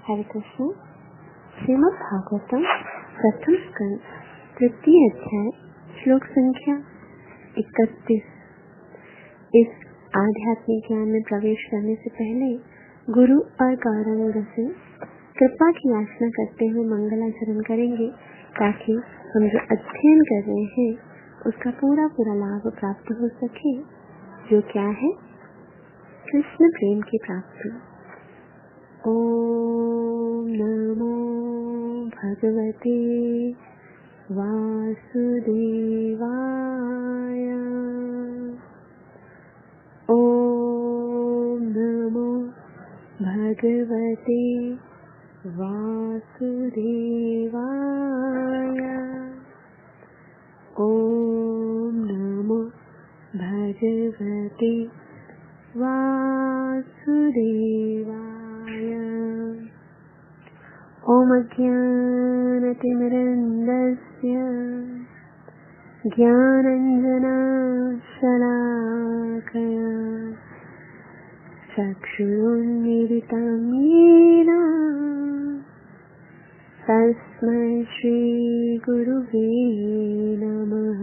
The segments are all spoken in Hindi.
हरे कृष्ण। श्रीमद् भागवतम प्रथम स्कंद तृतीय अध्याय श्लोक संख्या 31। इस आध्यात्मिक ज्ञान में प्रवेश करने से पहले गुरु और गौरंग से कृपा की याचना करते हुए मंगलाचरण करेंगे, ताकि हम जो अध्ययन कर रहे हैं उसका पूरा लाभ प्राप्त हो सके, जो क्या है कृष्ण प्रेम की प्राप्ति। ओम नमो भगवते वासुदेवाय। ओम नमो भगवते वासुदेवाय। ओम नमो भगवते वासुदेवाय। ओम अज्ञानतिमिरन्दस्य ज्ञानाञ्जनशलाकया चक्षुरुन्मीलितं येन तस्मै श्रीगुरुवे नमः।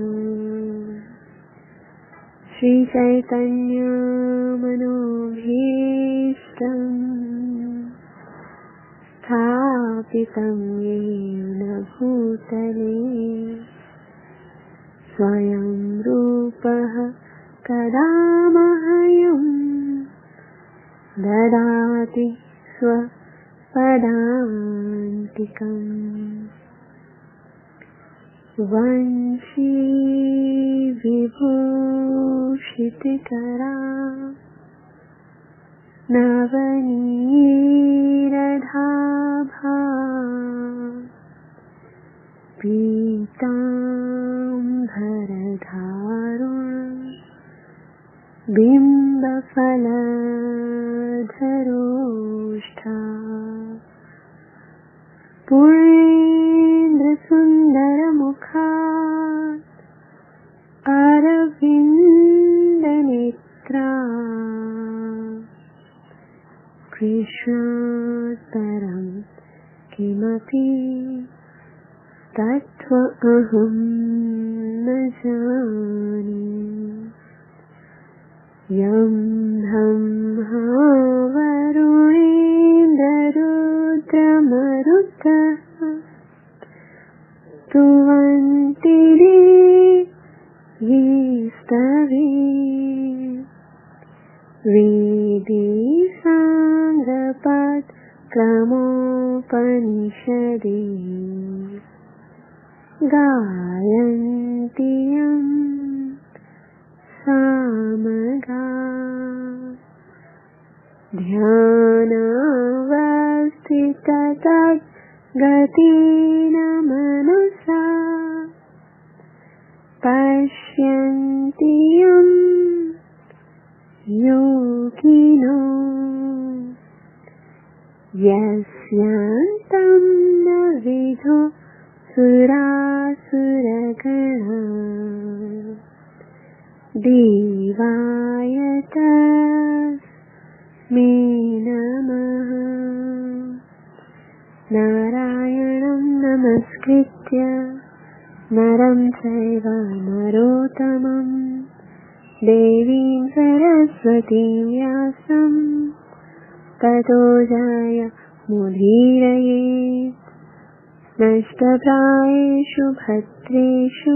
श्रीचैतन्यमनोभीष्टं स्थापितं येन भूतले स्वयं रूपः कदा मह्यं ददाति स्वपदान्तिकम्। वंशी विभूषितकरा नवनीरधाभा पीताम्बरधारुण बिम्बफलधरोष्ठा पूर्णेन्द्रसुन्दरमुखा अरविन्दनेत्रा कृष्णात्तरं किमपि तत्त्वमहं न जाने। यं ब्रह्मा वरुणेन्द्ररुद्रमरुतः स्तुवन्ति ये स्तवे वेदे साङ्गपदक्रमोपनिषदे गायन्ति यं सामगा ध्यानावस्थिततद्गतेन मनसा पश्यन्ति यं योगिनो यस्यान्तं न विदुः सुरासुरगणा। देवाय तस्मै नमः। नारायणं नमस्कृत्य नरं चैव नरोत्तमं देवीं सरस्वतीं व्यासं ततो जयमुदीरयेत्। नष्टप्रायेषु भद्रेषु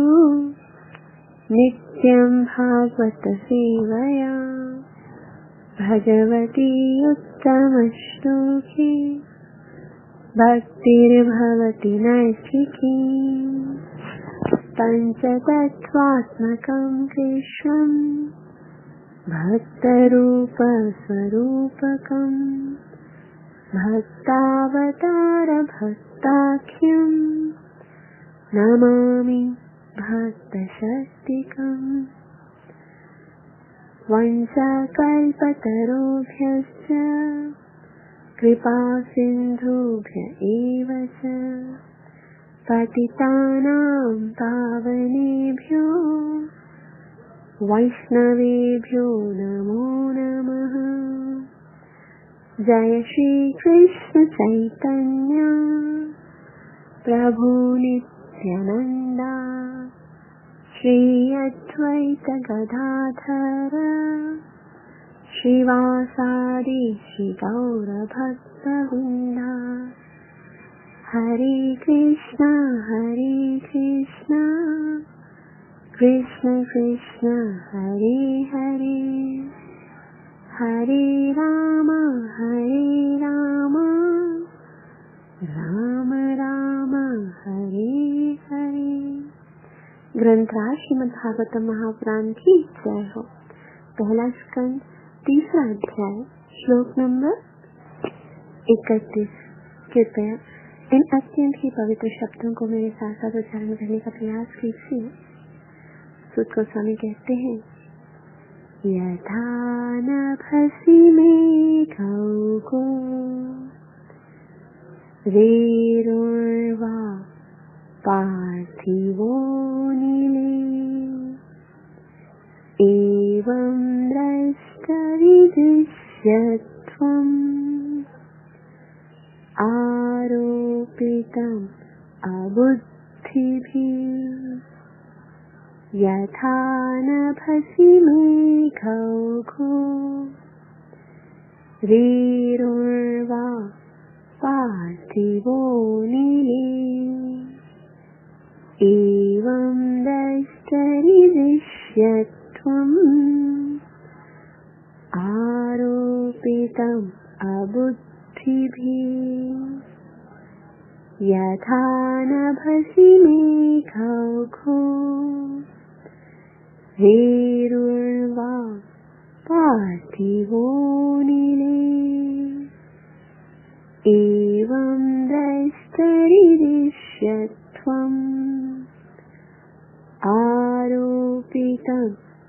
नित्यं भागवत सेवया भगवती उत्तमश्लोके भक्तिर्भवति नैष्ठिकी। पञ्चतत्त्वात्मकं कृष्णं भक्तरूपस्वरूपकं भक्तावतारभक्ताख्यं नमामि भक्तशक्तिकम्। वंशकल्पतरुभ्यश्च कृपासिन्धुभ्य एव च पतितानां पावनेभ्यो वैष्णवेभ्यो नमो नमः। जय श्री कृष्ण चैतन्य प्रभु नित्यानंदा श्री अद्वैत गदाधर श्रीवासादि श्री गौर भक्तवृंदा। हरे कृष्णा कृष्ण कृष्ण हरे हरे, हरे राम राम राम हरे हरे। ग्रंथराज श्रीमद्भागवत महापुराण की जय हो। पहला स्कंद, तीसरा अध्याय, श्लोक नंबर 31। कृपया इन अत्यंत ही पवित्र शब्दों को मेरे साथ साथ उच्चारण करने का प्रयास कीजिए। सूत गोस्वामी कहते हैं, यथा नभसि मेघौ रेरुर्वा पार्थिवो नीले, एवं द्रष्टविदृश्यत्वम् आरोपितम् अबुद्धिभिः। यथा नभसि मेघौ रेरुर्वा पार्थिवो नीले, एवं द्रष्टविदृश्यत्वम् आरोपितम् अबुद्धिभिः। यथा नभसि मेघौ रेरुर्वा पार्थिवो नीले, एवं द्रष्टविदृश्यत्वम् आरोपितम्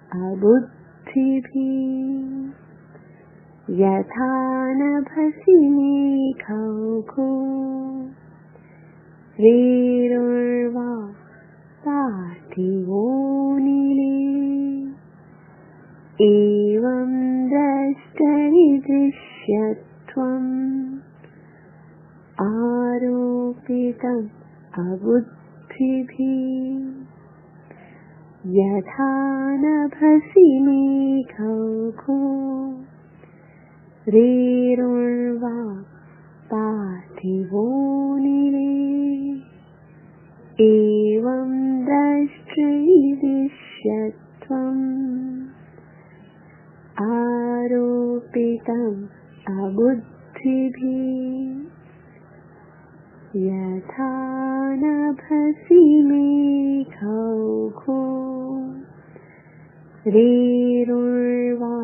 अबुद्धिभिः। यथा नभसि मेघौ रेरुर्वा पार्थिवो नीले, एवं द्रष्टविदृश्यत्वम् आरोपितम् अबुद्धिभिः। यथा नभसि मेघौ रेरुर्वा पार्थिवो नीले, एवं द्रष्टविदृश्यत्वम् आरोपितम् अबुद्धिभिः। यथा नभसि मेघौ रेरुर्वा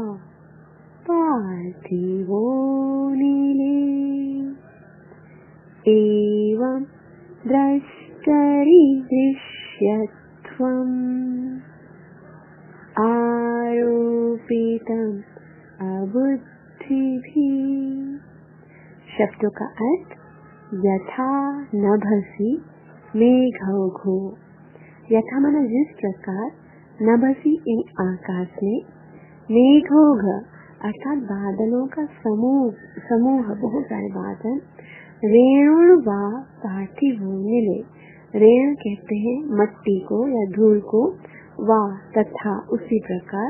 पार्थिवो नीले, एवं द्रष्टविदृश्यत्वम् आरोपितम् अबुद्धिभिः। शब्दों का अर्थ, यथा नभसि मेघौ। यथा माना जिस प्रकार, नभसि इन आकाश में, मेघौघ अर्थात बादलों का समूह बहुत सारे बादल, रेणुर्वा पार्थिवो नीले, रेण कहते हैं मट्टी को या धूल को, वा तथा उसी प्रकार,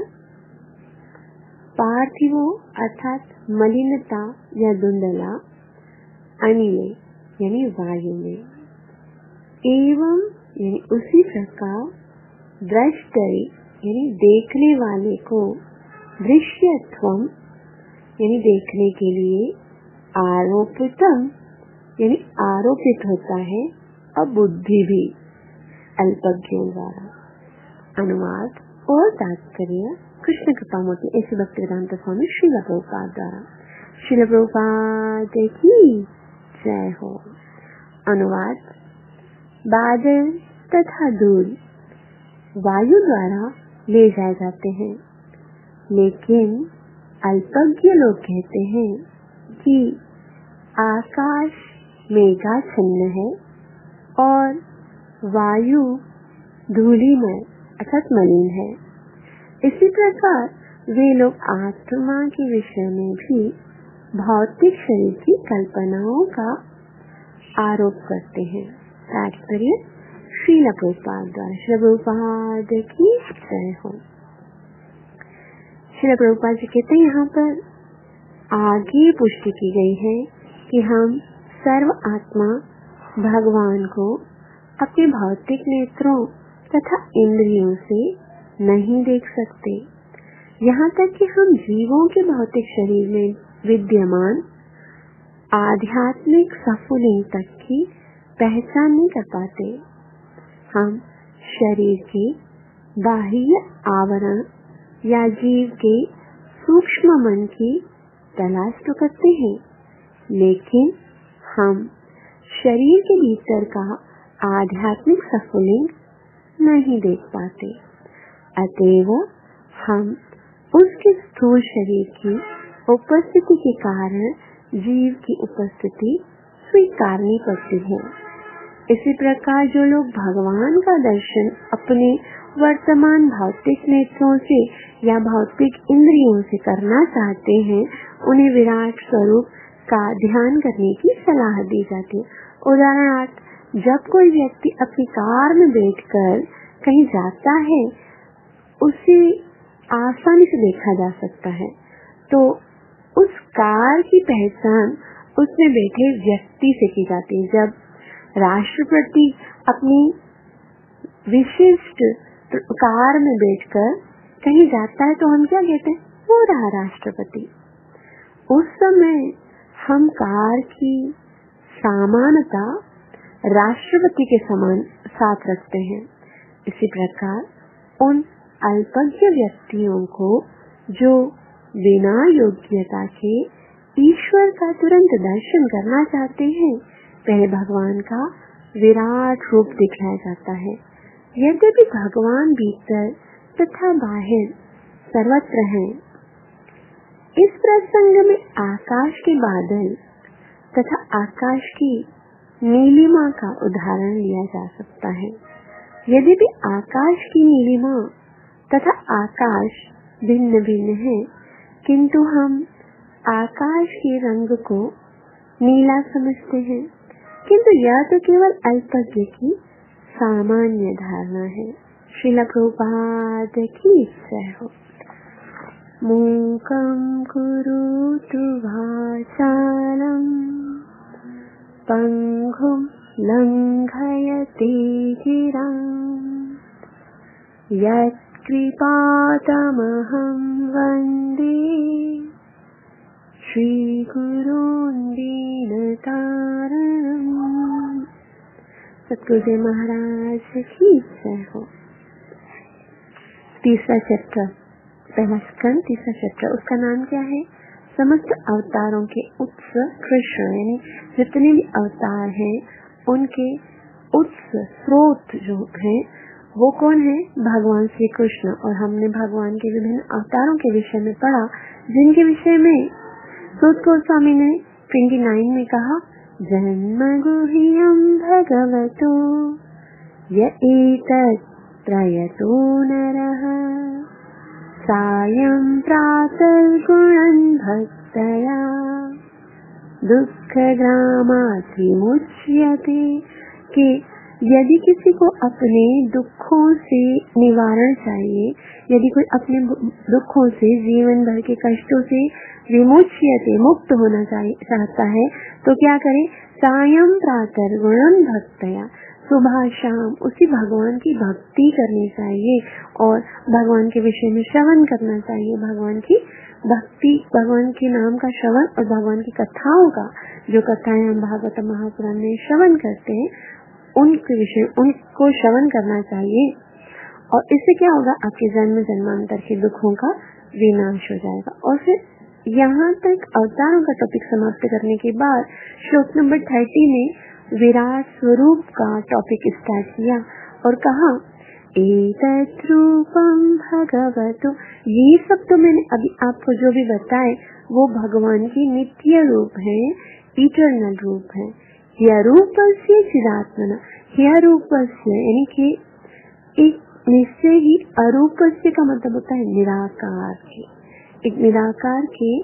पार्थिवो अर्थात मलिनता या धुंधला, अनिले यानी वायु में, एवं यानी उसी प्रकार, द्रष्टरि यानी देखने वाले को, दृश्यत्वम यानी देखने के लिए, आरोपितम यानी आरोपित होता है, और बुद्धि भी अल्पज्ञों द्वारा। अनुवाद और तात्पर्य कृष्ण कृपामूर्ति ऐसे भक्तिवेदांत स्वामी श्रील प्रभुपाद द्वारा। श्रील प्रभुपाद की जय हो। अनुवाद, बादल तथा धूल वायु द्वारा ले जाए जाते हैं, लेकिन अल्पज्ञ लोग कहते हैं कि आकाश मेघाच्छन्न है और वायु धूलिमय अर्थात मलिन है। इसी प्रकार वे लोग आत्मा के विषय में भी भौतिक शरीर की कल्पनाओं का आरोप करते हैं। तात्पर्य श्रील प्रभुपाद द्वारा। श्रील प्रभुपाद की जय हो। श्रील प्रभुपाद जी कहते हैं यहाँ पर आगे पुष्टि की गई है कि हम सर्व आत्मा भगवान को अपने भौतिक नेत्रों तथा इंद्रियों से नहीं देख सकते। यहाँ तक कि हम जीवों के भौतिक शरीर में विद्यमान आध्यात्मिक सफुलिंग तक की पहचान नहीं कर पाते। हम शरीर के बाह्य आवरण या जीव के सूक्ष्म मन की तलाश तो करते हैं, लेकिन हम शरीर के भीतर का आध्यात्मिक सफुलिंग नहीं देख पाते। अतएव हम उसके स्थूल शरीर की उपस्थिति के कारण जीव की उपस्थिति स्वीकारनी पड़ती है। इसी प्रकार जो लोग भगवान का दर्शन अपने वर्तमान भौतिक नेत्रों से या भौतिक इंद्रियों से करना चाहते हैं, उन्हें विराट स्वरूप का ध्यान करने की सलाह दी जाती है। उदाहरणार्थ, जब कोई व्यक्ति अपनी कार में बैठकर कहीं जाता है, उसे आसानी से देखा जा सकता है, तो उस कार की पहचान उसमें बैठे व्यक्ति से की जाती है। जब राष्ट्रपति अपनी विशिष्ट कार में बैठकर कहीं जाता है, तो हम क्या कहते हैं? वो रहा राष्ट्रपति। उस समय हम कार की समानता राष्ट्रपति के समान साथ रखते हैं। इसी प्रकार उन अल्पज्ञ व्यक्तियों को जो बिना योग्यता के ईश्वर का तुरंत दर्शन करना चाहते हैं, पहले भगवान का विराट रूप दिखाया जाता है। यद्यपि भगवान भीतर तथा बाहर सर्वत्र हैं। इस प्रसंग में आकाश के बादल तथा आकाश की नीलिमा का उदाहरण लिया जा सकता है। यद्यपि आकाश की नीलिमा तथा आकाश भिन्न भिन्न है, किंतु हम आकाश के रंग को नीला समझते हैं, किंतु यह तो केवल अल्पज्ञ की सामान्य धारणा है। श्रील प्रभुपाद की जय हो। मूकं कुरुतु वाचालं पंगुं लंघयते गिरं यत्कृपातमहं वन्दे श्रीगुरून् दीनतारणम्। सतगुरुदेव महाराज की जय हो। तीसरा चैप्टर, पहला स्कंद, तीसरा चैप्टर, उसका नाम क्या है? समस्त अवतारों के उत्स कृष्ण, यानी जितने भी अवतार हैं उनके उत्स स्रोत जो है वो कौन है? भगवान श्री कृष्ण। और हमने भगवान के विभिन्न अवतारों के विषय में पढ़ा, जिनके विषय में सूत गोस्वामी ने 29 में कहा, जन्म गुह्यं भगवतो य एतत् प्रयतो नरः सायं प्रातर्गुणं भक्तया दुःखग्रामात् विमुच्यते। कि यदि किसी को अपने दुखों से निवारण चाहिए, यदि कोई अपने दुखों से, जीवन भर के कष्टों से विमुच्यते, मुक्त होना चाहता है, तो क्या करे? सायं प्रातर्गुणं भक्तया, सुबह शाम उसी भगवान की भक्ति करनी चाहिए और भगवान के विषय में श्रवण करना चाहिए। भगवान की भक्ति, भगवान के नाम का श्रवण और भगवान की कथाओं का, जो कथाएं हम भागवत महापुराण में श्रवण करते हैं, उनके विषय उनको श्रवण करना चाहिए। और इससे क्या होगा? आपके जन्म जन्मांतर के दुखों का विनाश हो जाएगा। और फिर यहाँ तक अवतारों का टॉपिक समाप्त करने के बाद श्लोक नंबर 30 में विराट स्वरूप का टॉपिक स्टार्ट किया और कहा, एतत् रूपं भगवतो। ये सब तो मैंने अभी आपको जो भी बताए वो भगवान की नित्य रूप है, इटर्नल रूप है। यह रूपस्य चिदात्मना, यह रूपस्य यानी कि एक निश्चय ही, अरूपस्य का मतलब होता है निराकार के, एक निराकार के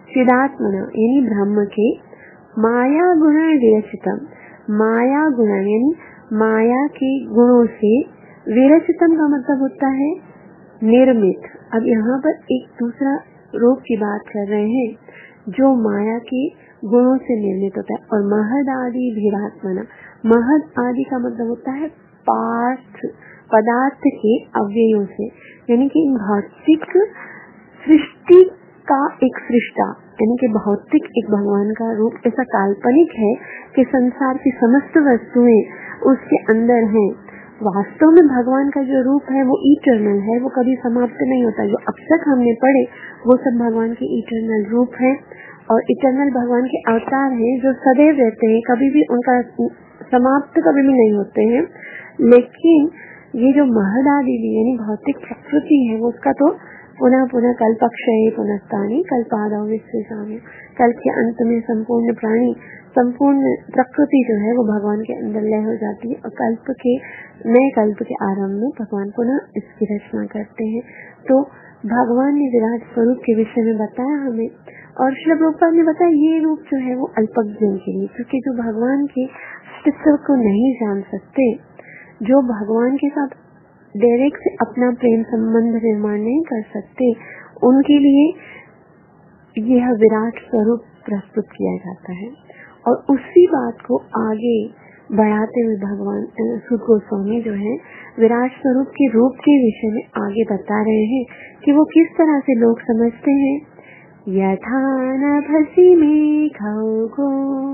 चिदात्मना यानी ब्रह्म के माया गुण विरचितम, माया गुण यानी माया के गुणों से, विरचितम का मतलब होता है निर्मित। अब यहाँ पर एक दूसरा रूप की बात कर रहे हैं जो माया के गुणों से निर्मित होता है। और महद आदि भीरात्मना, महद आदि का मतलब होता है पार्थ पदार्थ के अव्ययों से, यानी कि भौतिक सृष्टि का एक सृष्टा, यानी कि भौतिक एक भगवान का रूप ऐसा काल्पनिक है कि संसार की समस्त वस्तुएं उसके अंदर हैं। वास्तव में भगवान का जो रूप है वो इटर्नल है, वो कभी समाप्त नहीं होता। जो अब तक हमने पढ़े वो सब भगवान के इटर्नल रूप है और इटर्नल भगवान के अवतार हैं जो सदैव रहते हैं, कभी भी उनका समाप्त कभी भी नहीं होते हैं। लेकिन ये जो महद आदि यानी भौतिक प्रकृति है वो उसका तो पुनः पुनः कल्पक्षय पुनस्तानी कल्पादौ विश्वेशाम्य, कल्प के अंत में संपूर्ण प्राणी संपूर्ण प्रकृति जो है वो भगवान के अंदर लय हो जाती है और कल्प के नए कल्प के आरंभ में भगवान पुनः इसकी रचना करते हैं। तो भगवान ने विराट स्वरूप के विषय में बताया हमें, और श्री प्रभुपाद ने बताया ये रूप जो है वो अल्पज्ञों के लिए, क्योंकि जो भगवान के अस्तित्व को नहीं जान सकते, जो भगवान के साथ डायरेक्ट से अपना प्रेम संबंध निर्माण नहीं कर सकते, उनके लिए यह विराट स्वरूप प्रस्तुत किया जाता है। और उसी बात को आगे बढ़ाते हुए भगवान सुत गोस्वामी जो है विराट स्वरूप के रूप के विषय में आगे बता रहे हैं कि वो किस तरह से लोग समझते हैं। यथा नभसि मेघौ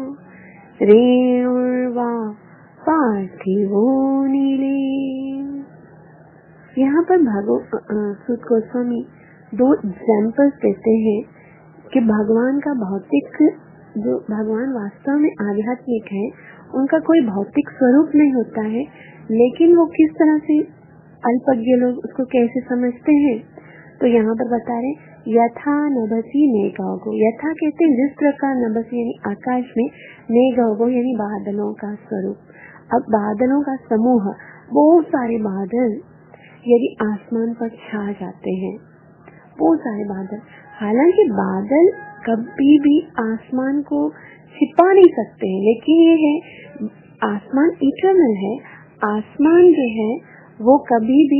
रेणुर्वा पार्थिवो नीले। यहाँ पर सुत गोस्वामी दो एग्जाम्पल्स देते हैं कि भगवान का भौतिक, जो भगवान वास्तव में आध्यात्मिक है, उनका कोई भौतिक स्वरूप नहीं होता है, लेकिन वो किस तरह से अल्पज्ञ लोग उसको कैसे समझते हैं। तो यहाँ पर बता रहे यथा नभसि मेघौ, यथा कहते हैं जिस प्रकार नभसि यानी आकाश में, मेघौ यानी बादलों का स्वरूप। अब बादलों का समूह, बहुत सारे बादल यदि आसमान पर छा जाते हैं, बहुत सारे बादल, हालांकि बादल कभी भी आसमान को छिपा नहीं सकते हैं, लेकिन ये है आसमान इटर्नल है। आसमान जो है वो कभी भी,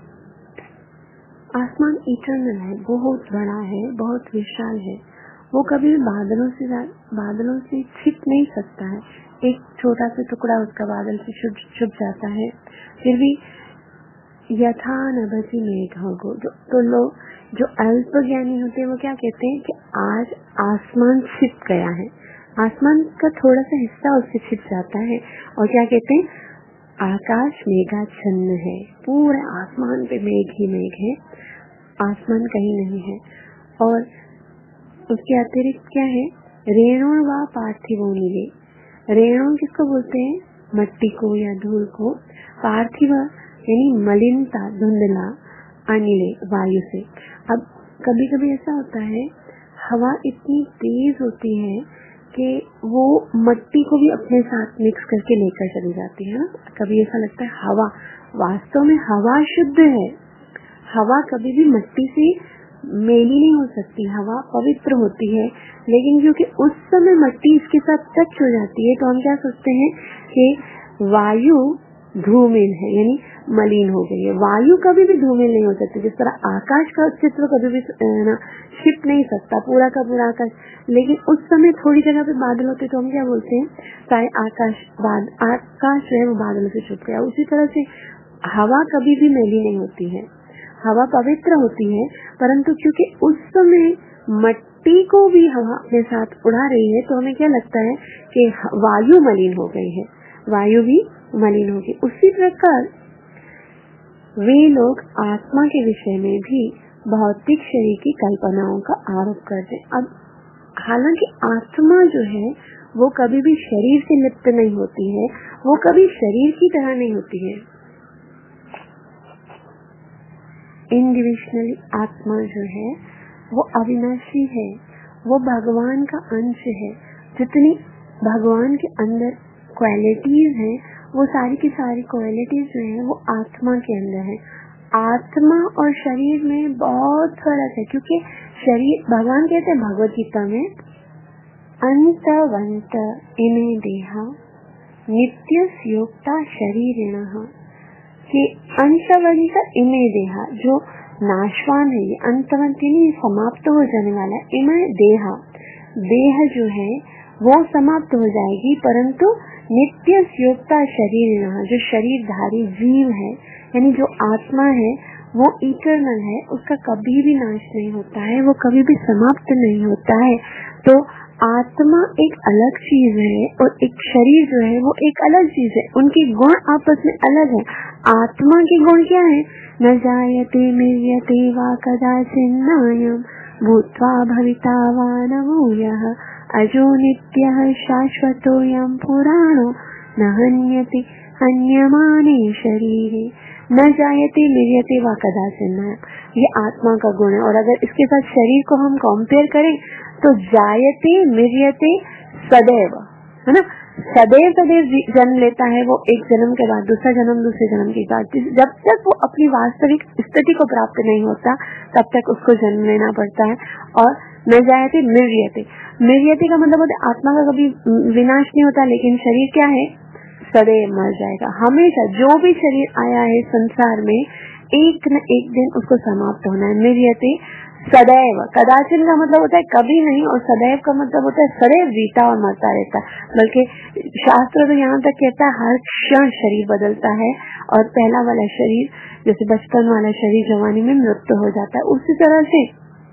आसमान इटर्नल है, बहुत बड़ा है, बहुत विशाल है, वो कभी भी बादलों से छिप नहीं सकता है। एक छोटा सा टुकड़ा उसका बादल से छुप जाता है। फिर भी यथा नभसि मेघौ, तो लोग जो अल्प ज्ञानी होते हैं वो क्या कहते हैं कि आज आसमान छिप गया है, आसमान का थोड़ा सा हिस्सा उससे छिप जाता है, और क्या कहते हैं आकाश मेघाच्छन्न है, पूरे आसमान पे मेघ ही मेघ है, आसमान कहीं नहीं है। और उसके अतिरिक्त क्या है, रेणु व पार्थिवो नीले। रेणु किसको बोलते हैं, मट्टी को या धूल को, पार्थिव यानी मलिनता, धुंधला, अनिले वायु से। अब कभी कभी ऐसा होता है हवा इतनी तेज होती है कि वो मट्टी को भी अपने साथ मिक्स करके लेकर चली जाती है। कभी ऐसा लगता है हवा, वास्तव में हवा शुद्ध है, हवा कभी भी मट्टी से मेली नहीं हो सकती, हवा पवित्र होती है, लेकिन क्योंकि उस समय मट्टी इसके साथ टच हो जाती है तो हम क्या सोचते हैं कि वायु धूमिल है, यानी मलिन हो गई है। वायु कभी भी धूमिल नहीं हो सकती, जिस तरह आकाश का अस्तित्व कभी भी छिप नहीं सकता, पूरा का पूरा आकाश। लेकिन उस समय थोड़ी जगह पे बादल होते तो हम क्या बोलते हैं, चाहे आकाश जो है वो बादलों से छुप गया। उसी तरह से हवा कभी भी मैली नहीं होती है, हवा पवित्र होती है, परंतु क्योंकि उस समय मट्टी को भी हवा अपने साथ उड़ा रही है तो हमें क्या लगता है कि वायु मलिन हो गई है, वायु भी मलिन होगी। उसी प्रकार वे लोग आत्मा के विषय में भी भौतिक शरीर की कल्पनाओं का आरोप करते हैं। अब हालांकि आत्मा जो है वो कभी भी शरीर से लिप्त नहीं होती है, वो कभी शरीर की तरह नहीं होती है। इंडिविजुअली आत्मा जो है वो अविनाशी है, वो भगवान का अंश है। जितनी भगवान के अंदर क्वालिटीज हैं वो सारी की सारी क्वालिटीज जो है वो आत्मा के अंदर है। आत्मा और शरीर में बहुत फर्क है, क्योंकि शरीर, भगवान कहते हैं भगवत गीता में, अंतवंत इमे देहा नित्यस्योक्ता शरीरिणः, कि अंतवंत इमे देहा, जो नाशवान है, ये अंतवंत नहीं, समाप्त हो जाने वाला है। इमे देहा, देह जो है वो समाप्त हो जाएगी, परंतु नित्यस्योक्ता शरीरिणः, जो शरीरधारी जीव है, यानी जो आत्मा है वो इटर्नल है, उसका कभी भी नाश नहीं होता है, वो कभी भी समाप्त नहीं होता है। तो आत्मा एक अलग चीज है और एक शरीर जो है वो एक अलग चीज है, उनके गुण आपस में अलग है। आत्मा के गुण क्या है? न जायते म्रियते वा कदाचिन् नायं भूत्वा भविता वा न भूयः अजो नित्यः शाश्वतोऽयं पुराणो न हन्यते हन्यमाने शरीरे। न जायते म्रियते वा कदाचिन् नायं, ये आत्मा का गुण है। और अगर इसके साथ शरीर को हम कंपेयर करें तो जायते म्रियते सदैव, है ना, सदैव सदैव जन्म लेता है वो, एक जन्म के बाद दूसरा जन्म, दूसरे जन्म के बाद, जब तक वो अपनी वास्तविक स्थिति को प्राप्त नहीं होता तब तक उसको जन्म लेना पड़ता है। और न जायते म्रियते, म्रियते का मतलब होता है आत्मा का कभी विनाश नहीं होता, लेकिन शरीर क्या है? सदैव मर जाएगा। हमेशा जो भी शरीर आया है संसार में एक न एक दिन उसको समाप्त होना है। म्रियते सदैव, कदाचिन का मतलब होता है कभी नहीं, और सदैव का मतलब होता है सदैव जीता और मरता रहता है। बल्कि शास्त्र तो यहाँ तक कहता है हर क्षण शरीर बदलता है, और पहला वाला शरीर जैसे बचपन वाला शरीर जवानी में मृत्यु हो जाता है, उसी तरह से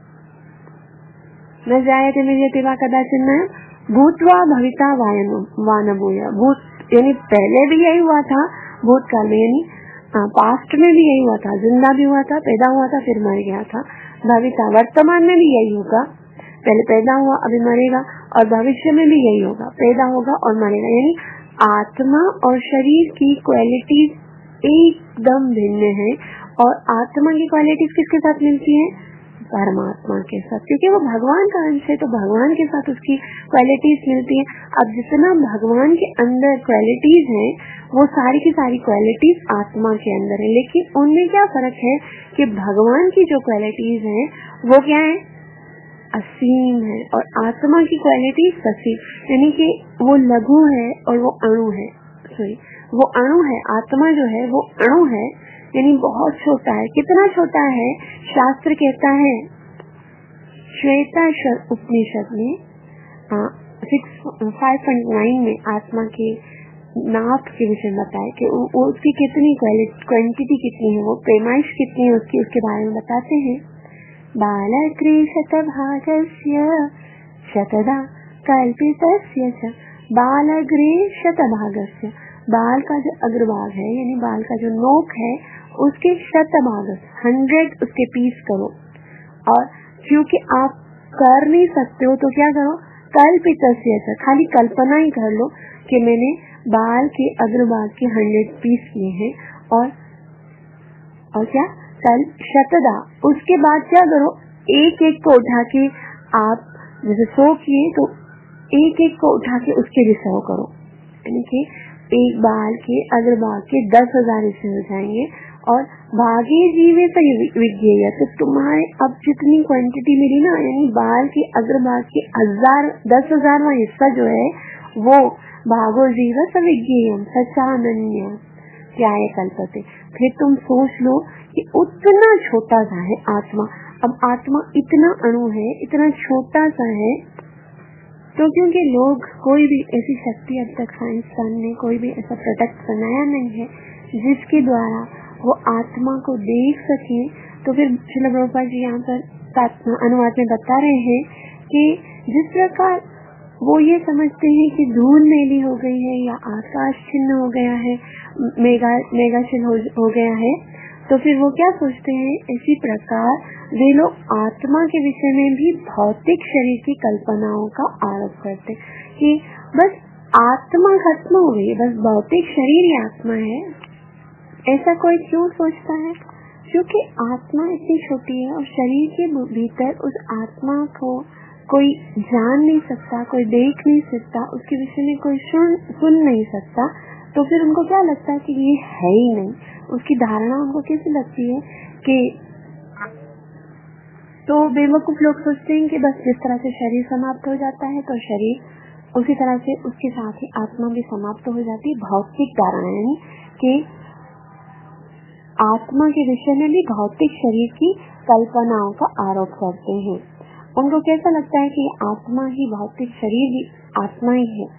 न जायते म्रियते वा कदाचिन् नायं भूत्वा भविता वा न भूयः। भूत यानी पहले भी यही हुआ था, भूतकाल में यानी पास्ट में भी यही हुआ था, जिंदा भी हुआ था, पैदा हुआ था, फिर मर गया था। भविता वर्तमान में भी यही होगा, पहले पैदा हुआ अभी मरेगा, और भविष्य में भी यही होगा, पैदा होगा और मरेगा। यानी आत्मा और शरीर की क्वालिटीज एकदम भिन्न है, और आत्मा की क्वालिटीज किसके साथ मिलती है? परमात्मा के साथ, क्योंकि वो भगवान का अंश है, तो भगवान के साथ उसकी क्वालिटीज मिलती है। अब जितना भगवान के अंदर क्वालिटीज हैं वो सारी की सारी क्वालिटीज आत्मा के अंदर है, लेकिन उनमें क्या फर्क है कि भगवान की जो क्वालिटीज हैं वो क्या है? असीम है, और आत्मा की क्वालिटी ससीम, यानी कि वो लघु है और वो अणु है। वो अणु है, आत्मा जो है वो अणु है, यानी बहुत छोटा है। कितना छोटा है? शास्त्र कहता है, श्वेता उपनिषद में 5.9 में आत्मा के नाप के विषय बताए कि उसकी कितनी क्वांटिटी कितनी है, वो पैमाइश कितनी है उसकी, उसके बारे में बताते हैं। बालग्रे शतभागस्य शतदा कल्पितस्य च, बालग्रे शतभागस्य, बाल का जो अग्रभाग है यानी बाल का जो नोक है उसके शतभाग 100 उसके पीस करो, और क्योंकि आप कर नहीं सकते हो तो क्या करो? कल्पितस्य च, खाली कल्पना ही कर लो कि मैंने बाल के अग्रभाग के 100 पीस किए हैं, और क्या कल शतदा, उसके बाद क्या करो? एक एक को उठा के, आप जैसे 100 किए तो एक एक को उठा के उसके लिए 100 करो, यानी कि एक बाल के अग्रभाग के 10,000 इससे हो जाएंगे। और भागे जीवे से विज्ञेय, तो तुम्हारे अब जितनी क्वांटिटी मिली ना, यानी बाल के अग्रभाग के 10,000वां हिस्सा जो है वो भागो जीव सविज्ञेयम सचानन्य क्या है कल्पते। फिर तुम सोच लो कि उतना छोटा सा है आत्मा। अब आत्मा इतना अणु है, इतना छोटा सा है, तो क्योंकि लोग कोई भी ऐसी शक्ति अब तक साइंसदान ने कोई भी ऐसा प्रोडक्ट बनाया नहीं है जिसके द्वारा वो आत्मा को देख सके, तो फिर श्रील प्रभुपाद जी यहाँ पर अनुवाद में बता रहे हैं कि जिस प्रकार वो ये समझते हैं कि धूल मैली हो गई है या आकाश छिन्न हो गया है, मेघाछिन्न हो गया है, तो फिर वो क्या सोचते हैं, इसी प्रकार वे लोग आत्मा के विषय में भी भौतिक शरीर की कल्पनाओं का आरोप करते कि बस आत्मा खत्म हो गई, बस भौतिक शरीर ही आत्मा है। ऐसा कोई क्यों सोचता है? क्योंकि आत्मा इतनी छोटी है और शरीर के भीतर उस आत्मा को कोई जान नहीं सकता, कोई देख नहीं सकता, उसके विषय में कोई सुन नहीं सकता। तो फिर उनको क्या लगता है कि ये है ही नहीं, उसकी धारणा उनको कैसी लगती है कि तो बेवकूफ लोग सोचते हैं कि बस जिस तरह से शरीर समाप्त हो जाता है तो शरीर उसी तरह से उसके साथ ही आत्मा भी समाप्त हो जाती है। भौतिक धारणा यानी कि आत्मा के विषय में भी भौतिक शरीर की कल्पनाओं का आरोप करते हैं। उनको कैसा लगता है कि आत्मा ही भौतिक शरीर भी आत्मा ही है,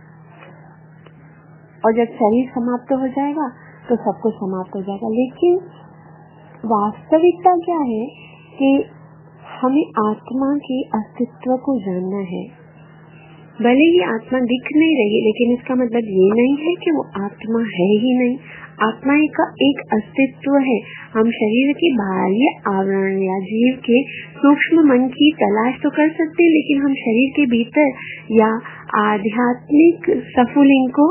और जब शरीर समाप्त हो जाएगा तो सब कुछ समाप्त हो जाएगा। लेकिन वास्तविकता क्या है कि हमें आत्मा के अस्तित्व को जानना है। भले ही आत्मा दिख नहीं रही, लेकिन इसका मतलब ये नहीं है कि वो आत्मा है ही नहीं। आत्मा का एक अस्तित्व है। हम शरीर के बाह्य आवरण या जीव के सूक्ष्म मन की तलाश तो कर सकते हैं, लेकिन हम शरीर के भीतर या आध्यात्मिक सफुलिंग को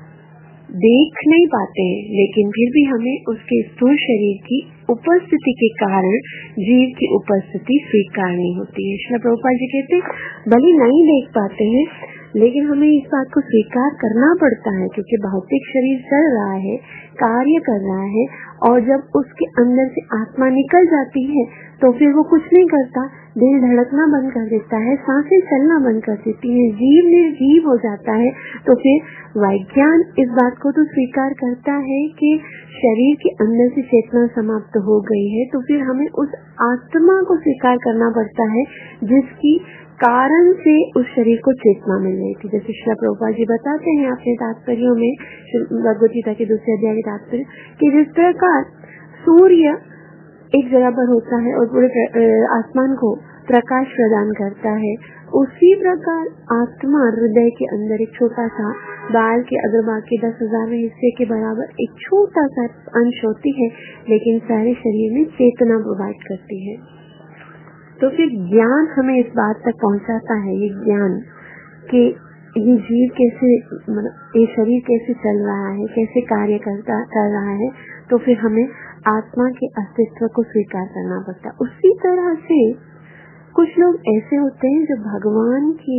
देख नहीं पाते हैं। लेकिन फिर भी हमें उसके स्थूल शरीर की उपस्थिति के कारण जीव की उपस्थिति स्वीकारनी होती है। श्री प्रभुपाद जी कहते भले नहीं देख पाते हैं, लेकिन हमें इस बात को स्वीकार करना पड़ता है, क्योंकि भौतिक शरीर चल रहा है, कार्य कर रहा है, और जब उसके अंदर से आत्मा निकल जाती है तो फिर वो कुछ नहीं करता, दिल धड़कना बंद कर देता है, सांसें चलना बंद कर देती है, जीव निर्जीव हो जाता है। तो फिर विज्ञान इस बात को तो स्वीकार करता है कि शरीर के अंदर से चेतना समाप्त हो गई है, तो फिर हमें उस आत्मा को स्वीकार करना पड़ता है जिसकी कारण से उस शरीर को चेतना मिल रही थी। जैसे श्री प्रभुपाद जी बताते हैं अपने तात्पर्यों में, भगवद गीता के 2 अध्याय के तात्पर्य, कि जिस प्रकार सूर्य एक जगह पर होता है और पूरे आसमान को प्रकाश प्रदान करता है, उसी प्रकार आत्मा हृदय के अंदर एक छोटा सा बाल के अग्रभाग के 10,000वें हिस्से के बराबर एक छोटा सा अंश होती है, लेकिन सारे शरीर में चेतना प्रोवाइड करती है। तो फिर ज्ञान हमें इस बात तक पहुंचाता है, ये ज्ञान कि ये जीव कैसे, ये शरीर कैसे चल रहा है, कैसे कार्य कर रहा है, तो फिर हमें आत्मा के अस्तित्व को स्वीकार करना पड़ता है। उसी तरह से कुछ लोग ऐसे होते हैं जो भगवान के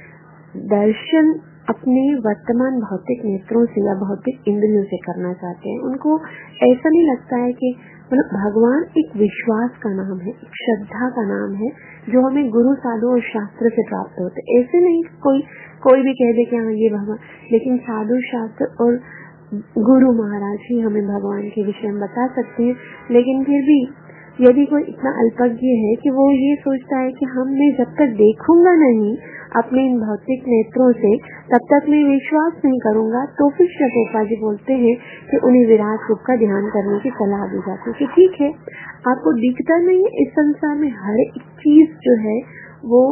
दर्शन अपने वर्तमान भौतिक नेत्रों से या भौतिक इंद्रियों से करना चाहते हैं। उनको ऐसा नहीं लगता है कि भगवान एक विश्वास का नाम है, एक श्रद्धा का नाम है, जो हमें गुरु साधु और शास्त्र से प्राप्त होते। ऐसे नहीं कोई भी कह दे कि हाँ ये भगवान, लेकिन साधु शास्त्र और गुरु महाराज ही हमें भगवान के विषय में बता सकते हैं। लेकिन फिर भी यदि कोई इतना अल्पज्ञ है कि वो ये सोचता है कि मैं जब तक देखूंगा नहीं अपने इन भौतिक नेत्रों से, तब तक मैं विश्वास नहीं करूंगा, तो फिर श्री प्रभुपाद जी बोलते हैं कि उन्हें विराट रूप का ध्यान करने की सलाह दी जाती है कि ठीक है, आपको दिखता नहीं है, इस संसार में हर एक चीज जो है वो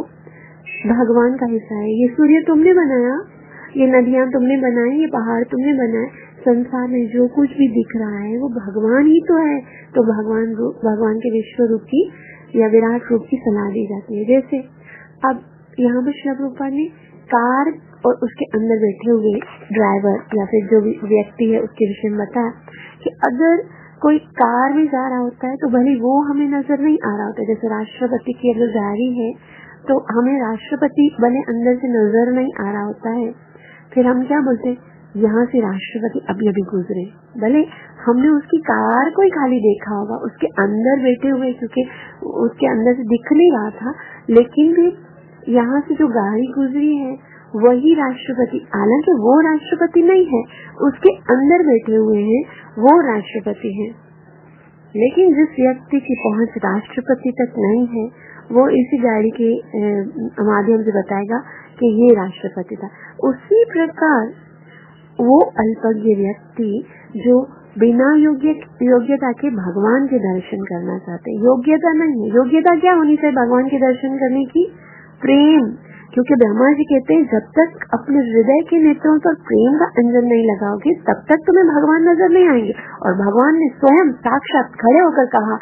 भगवान का हिस्सा है। ये सूर्य तुमने बनाया, ये नदियां तुमने बनाई, ये पहाड़ तुमने बनाए, संसार में जो कुछ भी दिख रहा है वो भगवान ही तो है। तो भगवान के विश्व रूप की या विराट रूप की सलाह दी जाती है। जैसे अब यहाँ पर श्री प्रभुपाद ने कार और उसके अंदर बैठे हुए ड्राइवर या फिर जो भी व्यक्ति है उसके विषय में बताया कि अगर कोई कार में जा रहा होता है तो भले वो हमें नजर नहीं आ रहा होता। जैसे राष्ट्रपति की अगर गाड़ी है तो हमें राष्ट्रपति भले अंदर से नजर नहीं आ रहा होता है, फिर हम क्या बोलते हैं, यहाँ से राष्ट्रपति अभी अभी गुजरे, भले हमने उसकी कार को ही खाली देखा होगा, उसके अंदर बैठे हुए, क्योंकि उसके अंदर से दिख नहीं रहा था, लेकिन भी यहाँ से जो गाड़ी गुजरी है वही राष्ट्रपति, हालांकि वो राष्ट्रपति नहीं है, उसके अंदर बैठे हुए हैं वो राष्ट्रपति हैं। लेकिन जिस व्यक्ति की पहुंच राष्ट्रपति तक नहीं है, वो इसी गाड़ी के माध्यम से बताएगा कि ये राष्ट्रपति था। उसी प्रकार वो अल्पज्ञ व्यक्ति जो बिना योग्यता के भगवान के दर्शन करना चाहते हैं, योग्यता नहीं है, योग्यता क्या होनी चाहिए भगवान के दर्शन करने की? प्रेम। क्योंकि ब्रह्मा जी कहते हैं जब तक अपने हृदय के नेत्रों पर प्रेम का अंजन नहीं लगाओगे तब तक तुम्हें भगवान नजर नहीं आएंगे। और भगवान ने स्वयं साक्षात खड़े होकर कहा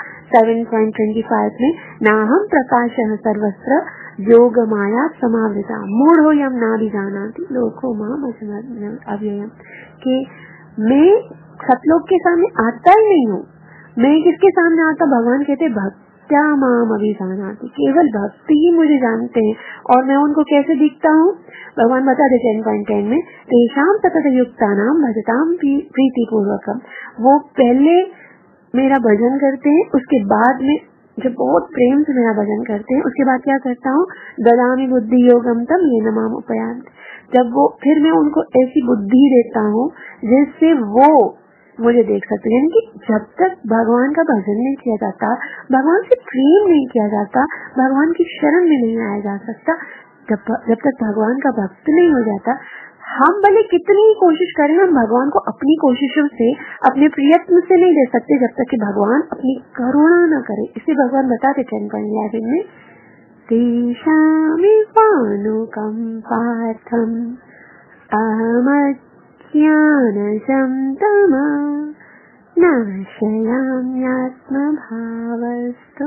7.25 में, ना हम प्रकाश सर्वस्त्र योग माया समावृता मूढ़ो यम ना भी जाना थी लोको माम अव्ययम, कि मैं सतलोक के सामने आता ही नहीं हूँ। मैं किसके सामने आता? भगवान कहते भक्त्या माम अभिजानाति, केवल भक्ति ही मुझे जानते हैं। और मैं उनको कैसे दिखता हूँ? भगवान बताते 10.10 में, तेषाम सतत युक्तानाम भजताम प्रीति पूर्वकम। वो पहले मेरा भजन करते हैं, उसके बाद में जब बहुत प्रेम से मेरा भजन करते हैं, उसके बाद क्या करता हूँ? ददामि बुद्धि योगम तम येन माम उपयान्ति। जब वो फिर मैं उनको ऐसी बुद्धि देता हूँ जिससे वो मुझे देख सकते हैं। यानी कि जब तक भगवान का भजन नहीं किया जाता, भगवान से प्रेम नहीं किया जाता, भगवान की शरण में नहीं आया जा सकता, जब तक भगवान का भक्त नहीं हो जाता, हम भले कितनी ही कोशिश करें, हम भगवान को अपनी कोशिशों से, अपने प्रयत्न से नहीं दे सकते जब तक कि भगवान अपनी करुणा न करे। इसे भगवान बताते 10.11 में, तेषामिवानुकं पार्थम् अहमज्ञानजं तमः नाशयाम्यात्मभावस्थो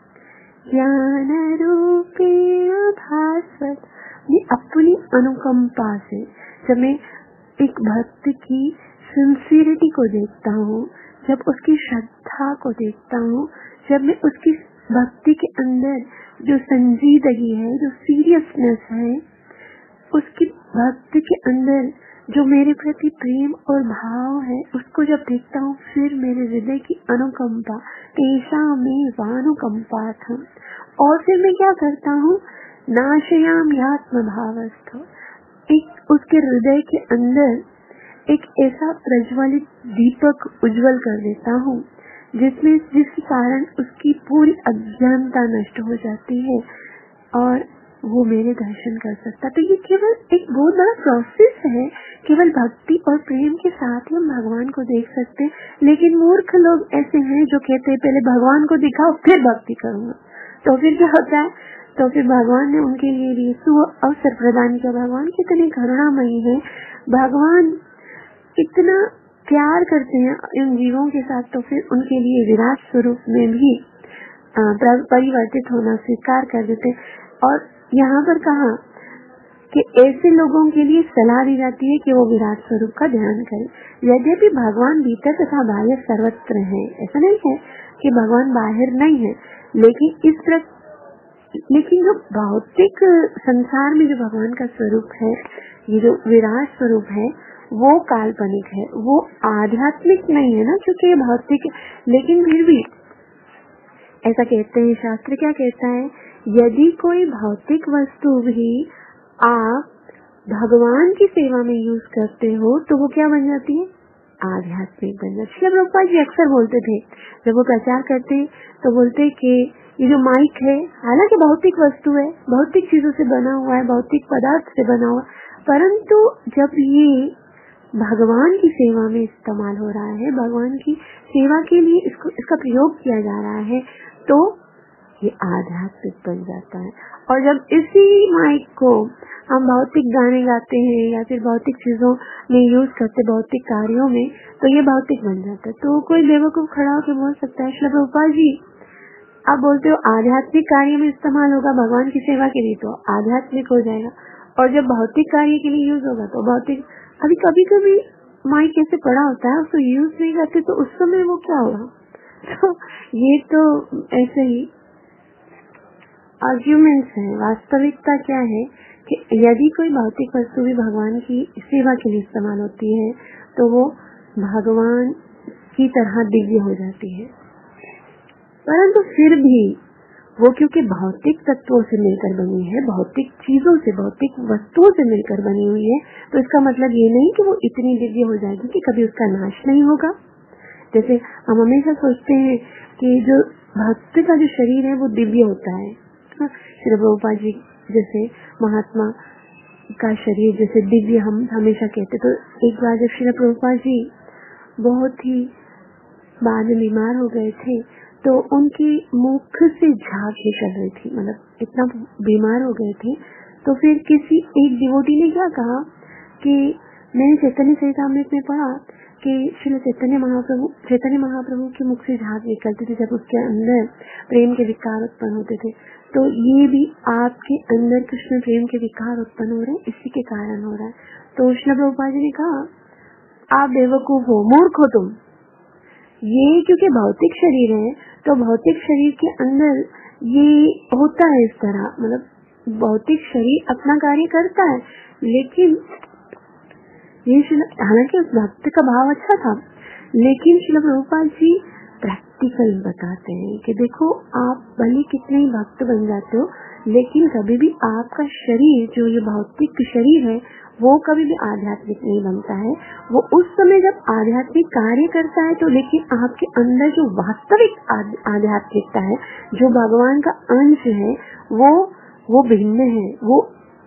ज्ञानरूपेण भास्वत्। ये अपनी अनुकंपा से जब मैं एक भक्त की सिंसियरिटी को देखता हूँ, जब उसकी श्रद्धा को देखता हूँ, जब मैं उसकी भक्ति के अंदर जो संजीदगी है, जो सीरियसनेस है, उसकी भक्ति के अंदर जो मेरे प्रति प्रेम और भाव है, उसको जब देखता हूँ, फिर मेरे हृदय की अनुकंपा, तेषामेवानुकंपा था। और फिर मैं क्या करता हूँ? नाशयाम्यात्म भावस्थो, एक उसके हृदय के अंदर एक ऐसा प्रज्वलित दीपक उज्जवल कर देता हूँ जिसके कारण उसकी पूरी अज्ञानता नष्ट हो जाती है और वो मेरे दर्शन कर सकता। तो ये केवल एक बहुत बड़ा प्रोसेस है। केवल भक्ति और प्रेम के साथ ही हम भगवान को देख सकते हैं। लेकिन मूर्ख लोग ऐसे हैं जो कहते हैं पहले भगवान को दिखाओ फिर भक्ति करूंगा। तो फिर क्या होता है? तो फिर भगवान ने उनके लिए भी अवसर प्रदान किया। भगवान कितने करुणामयी है, भगवान इतना प्यार करते हैं इन जीवों के साथ, तो फिर उनके लिए विराट स्वरूप में भी परिवर्तित होना स्वीकार कर देते। और यहाँ पर कहा कि ऐसे लोगों के लिए सलाह दी जाती है कि वो विराट स्वरूप का ध्यान करें। यद्यपि भगवान भीतर तथा बाहर सर्वत्र है, ऐसा नहीं है कि भगवान बाहर नहीं है, लेकिन जो भौतिक संसार में जो भगवान का स्वरूप है, ये जो विराट स्वरूप है, वो काल्पनिक है, वो आध्यात्मिक नहीं है ना, क्योंकि ये भौतिक। लेकिन फिर भी ऐसा कहते हैं शास्त्र, क्या कहता है? यदि कोई भौतिक वस्तु भी आप भगवान की सेवा में यूज करते हो तो वो क्या बन जाती है? आध्यात्मिक बन जाती है। श्री प्रभुपाद जी अक्सर बोलते थे, जब वो प्रचार करते तो बोलते कि ये जो माइक है, हालांकि भौतिक वस्तु है, भौतिक चीजों से बना हुआ है, भौतिक पदार्थ से बना हुआ, परंतु जब ये भगवान की सेवा में इस्तेमाल हो रहा है, भगवान की सेवा के लिए इसका प्रयोग किया जा रहा है, तो ये आध्यात्मिक बन जाता है। और जब इसी माइक को हम भौतिक गाने गाते हैं या फिर भौतिक चीजों में यूज करते, भौतिक कार्यों में, तो ये भौतिक बन जाता है। तो कोई बेवकूफ खड़ा होकर बोल सकता है, श्री प्रभुपाद जी आप बोलते हो आध्यात्मिक कार्य में इस्तेमाल होगा, भगवान की सेवा के लिए तो आध्यात्मिक हो जाएगा, और जब भौतिक कार्य के लिए यूज होगा तो भौतिक। अभी कभी कभी माइक ऐसे पड़ा होता है, उसको यूज नहीं करते, तो उस समय वो क्या होगा? तो ये तो ऐसे ही आर्ग्यूमेंट्स है। वास्तविकता क्या है कि यदि कोई भौतिक वस्तु भी भगवान की सेवा के लिए इस्तेमाल होती है तो वो भगवान की तरह दिव्य हो जाती है। परंतु फिर भी वो क्योंकि भौतिक तत्वों से मिलकर बनी है, भौतिक चीजों से, भौतिक वस्तुओं से मिलकर बनी हुई है, तो इसका मतलब ये नहीं कि वो इतनी दिव्य हो जाएगी कि कभी उसका नाश नहीं होगा। जैसे हम हमेशा सोचते हैं कि जो भक्त का जो शरीर है वो दिव्य होता है। श्री प्रभुपाद जी जैसे महात्मा का शरीर जैसे दिव्य हम हमेशा कहते। तो एक बार जब श्री प्रभुपाद जी बहुत ही बाद में बीमार हो गए थे, तो उनकी मुख से झाग निकल रही थी, मतलब इतना बीमार हो गए थे। तो फिर किसी एक डिवोटी ने क्या कहा कि मैंने चैतन्य चरितामृत में पढ़ा कि श्री चैतन्य महाप्रभु के मुख से झाग निकलती थी जब उसके अंदर प्रेम के विकार उत्पन्न होते थे। तो ये भी आपके अंदर कृष्ण प्रेम के विकार उत्पन्न हो रहे हैं, इसी के कारण हो रहा है। तो श्री प्रभुपाद जी ने कहा आप बेवकूफ हो, मूर्ख हो तुम। ये क्योंकि भौतिक शरीर है तो भौतिक शरीर के अंदर ये होता है इस तरह, मतलब भौतिक शरीर अपना कार्य करता है, लेकिन ये हालांकि उस भक्त का भाव अच्छा था, लेकिन श्रील प्रभुपाद जी प्रैक्टिकल बताते हैं कि देखो आप भले कितने ही भक्त बन जाते हो, लेकिन कभी भी आपका शरीर जो ये भौतिक शरीर है वो कभी भी आध्यात्मिक नहीं बनता है। वो उस समय जब आध्यात्मिक कार्य करता है तो, लेकिन आपके अंदर जो वास्तविक आध्यात्मिकता है, जो भगवान का अंश है, वो भिन्न है। वो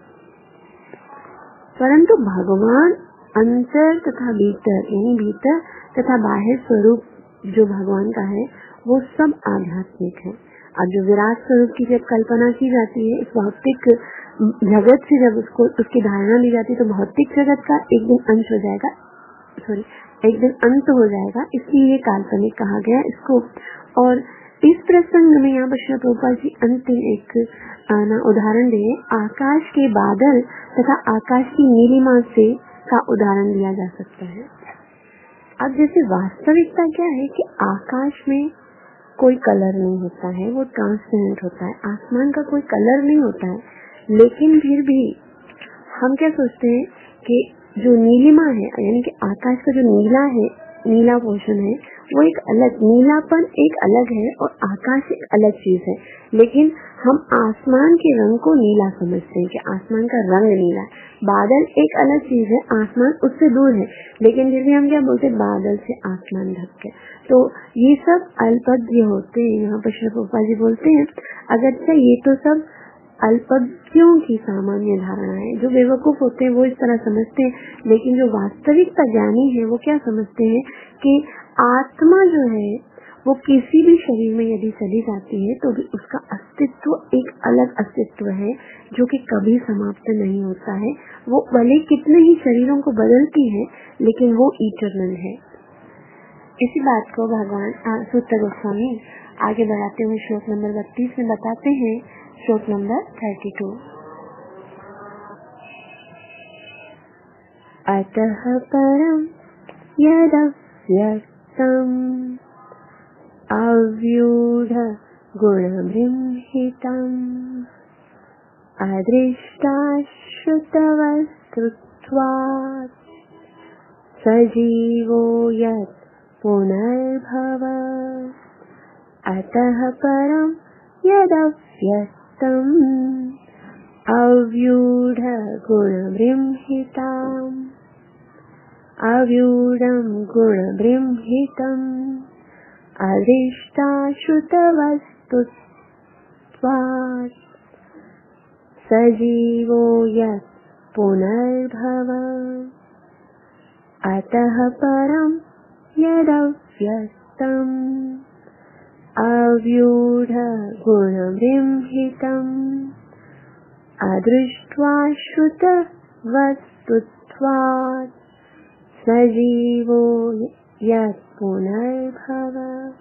परंतु भगवान अंतर तथा भीतर, यानी भीतर तथा बाहर स्वरूप जो भगवान का है वो सब आध्यात्मिक है। अब जो विराट स्वरूप की जब कल्पना की जाती है इस भौतिक जगत से, जब उसको उसकी धारणा ली जाती है तो भौतिक जगत का एक दिन अंश हो जाएगा, एक दिन अंत हो जाएगा, इसलिए ये काल्पनिक कहा गया इसको। और इस प्रसंग में यहाँ पर श्री प्रभुपाद जी अंतिम एक उदाहरण दिए, आकाश के बादल तथा आकाश की नीलिमा से का उदाहरण दिया जा सकता है। अब जैसे वास्तविकता क्या है कि आकाश में कोई कलर नहीं होता है, वो ट्रांसपेरेंट होता है, आसमान का कोई कलर नहीं होता है, लेकिन फिर भी हम क्या सोचते हैं कि जो नीलिमा है, यानी कि आकाश का जो नीला है, नीला पोर्शन है, वो एक अलग, नीलापन एक अलग है और आकाश एक अलग चीज है। लेकिन हम आसमान के रंग को नीला समझते हैं कि आसमान का रंग नीला है। बादल एक अलग चीज है, आसमान उससे दूर है, लेकिन फिर भी हम क्या बोलते हैं, बादल से आसमान ढक के। तो ये सब अल्पज्ञ होते हैं। यहाँ पर श्री प्रभुपाद जी बोलते हैं अगरचे ये तो सब अल्पज्ञों की सामान्य धारणा है, जो बेवकूफ होते हैं वो इस तरह समझते हैं, लेकिन जो वास्तविकता ज्ञानी है वो क्या समझते हैं कि आत्मा जो है वो किसी भी शरीर में यदि चली जाती है तो भी उसका अस्तित्व एक अलग अस्तित्व है जो कि कभी समाप्त नहीं होता है। वो भले कितने ही शरीरों को बदलती है लेकिन वो इटर्नल है। इसी बात को भगवान सूत्र गोस्वामी आगे बढ़ाते हुए श्लोक नंबर 32 में बताते हैं। श्लोक नंबर 32, अतः परम यदव्यक्तम् अव्यूढ गुणबृंहितम् अदृष्टाश्रुतवस्तुत्वात् सजीवो यत् पुनर्भव। अतः परम यदव्यक्तम् अव्यूढ गुणबृंहितम् अव्यूढं गुणबृंहितम् अदृष्टाश्रुतवस्तुत्वात् सजीवो यत् पुनर्भव। अतः परम यदव्यक्तम् अव्यूढ गुणबृंहितम् अदृष्ट्वाश्रुतवस्तुत्वात् सजीवो यत् पुनर्भव।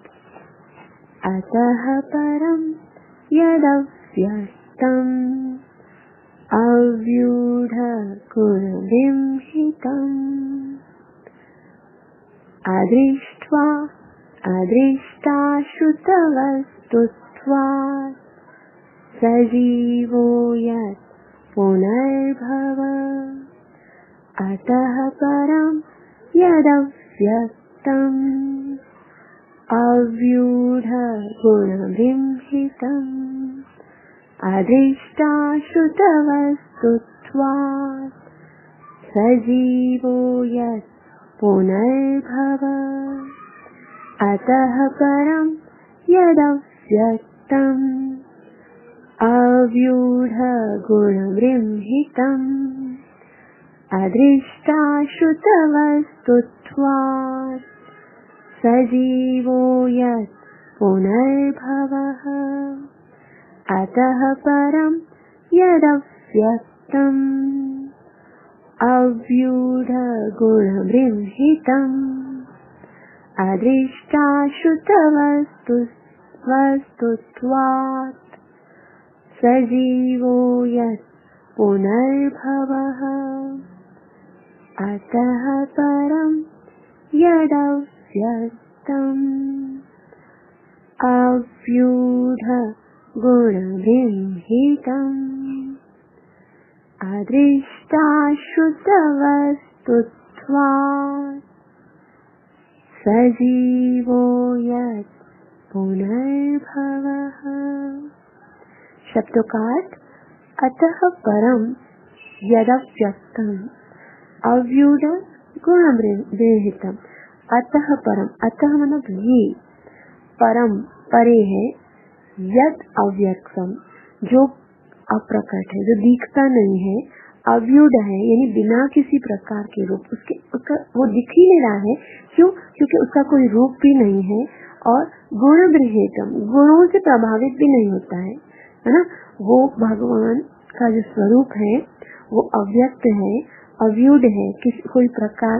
अतः परम यदव्यक्तम् अव्यूढ गुणबृंहितम् अदृष्टाश्रुतवस्तुत्वात् सजीवो यत् पुनर्भव। अतः परम यदव्यक्तम् अव्यूढ गुणबृंहितम् अदृष्टाश्रुतवस्तुत्वात् सजीवो यत् पुनर्भव। अतः परम यदव्यक्तम् अव्यूढ गुणबृंहितम् अदृष्टाश्रुतवस्तुत्वात् सजीवो यत् पुनर्भवः। अतः परम यदव्यक्तम् अव्यूढ गुणबृंहितम् अदृष्टाश्रुतवस्तुत्वात् सजीवो यत् पुनर्भवः। अतः परम यदव्यक्तम् अव्यूढ गुणविहितम् अदृष्टाश्रुतवस्तुत्वात् सजीवो यत् पुनर्भवः। शब्दों का अर्थ अतः परम यदव्यक्तम् अव्यूढ गुणविहितम्। अतः परम, अतः मतलब ये, परम परे है, यद अव्यक्तम जो अप्रकट है, जो दिखता नहीं है, अव्यूढ है यानी बिना किसी प्रकार के रूप, उसका वो दिख ही नहीं रहा है। क्यों? क्योंकि उसका कोई रूप भी नहीं है। और गुणविहितम, गुणों से प्रभावित भी नहीं होता है ना। वो भगवान का जो स्वरूप है वो अव्यक्त है, अव्यूढ है, कोई प्रकार,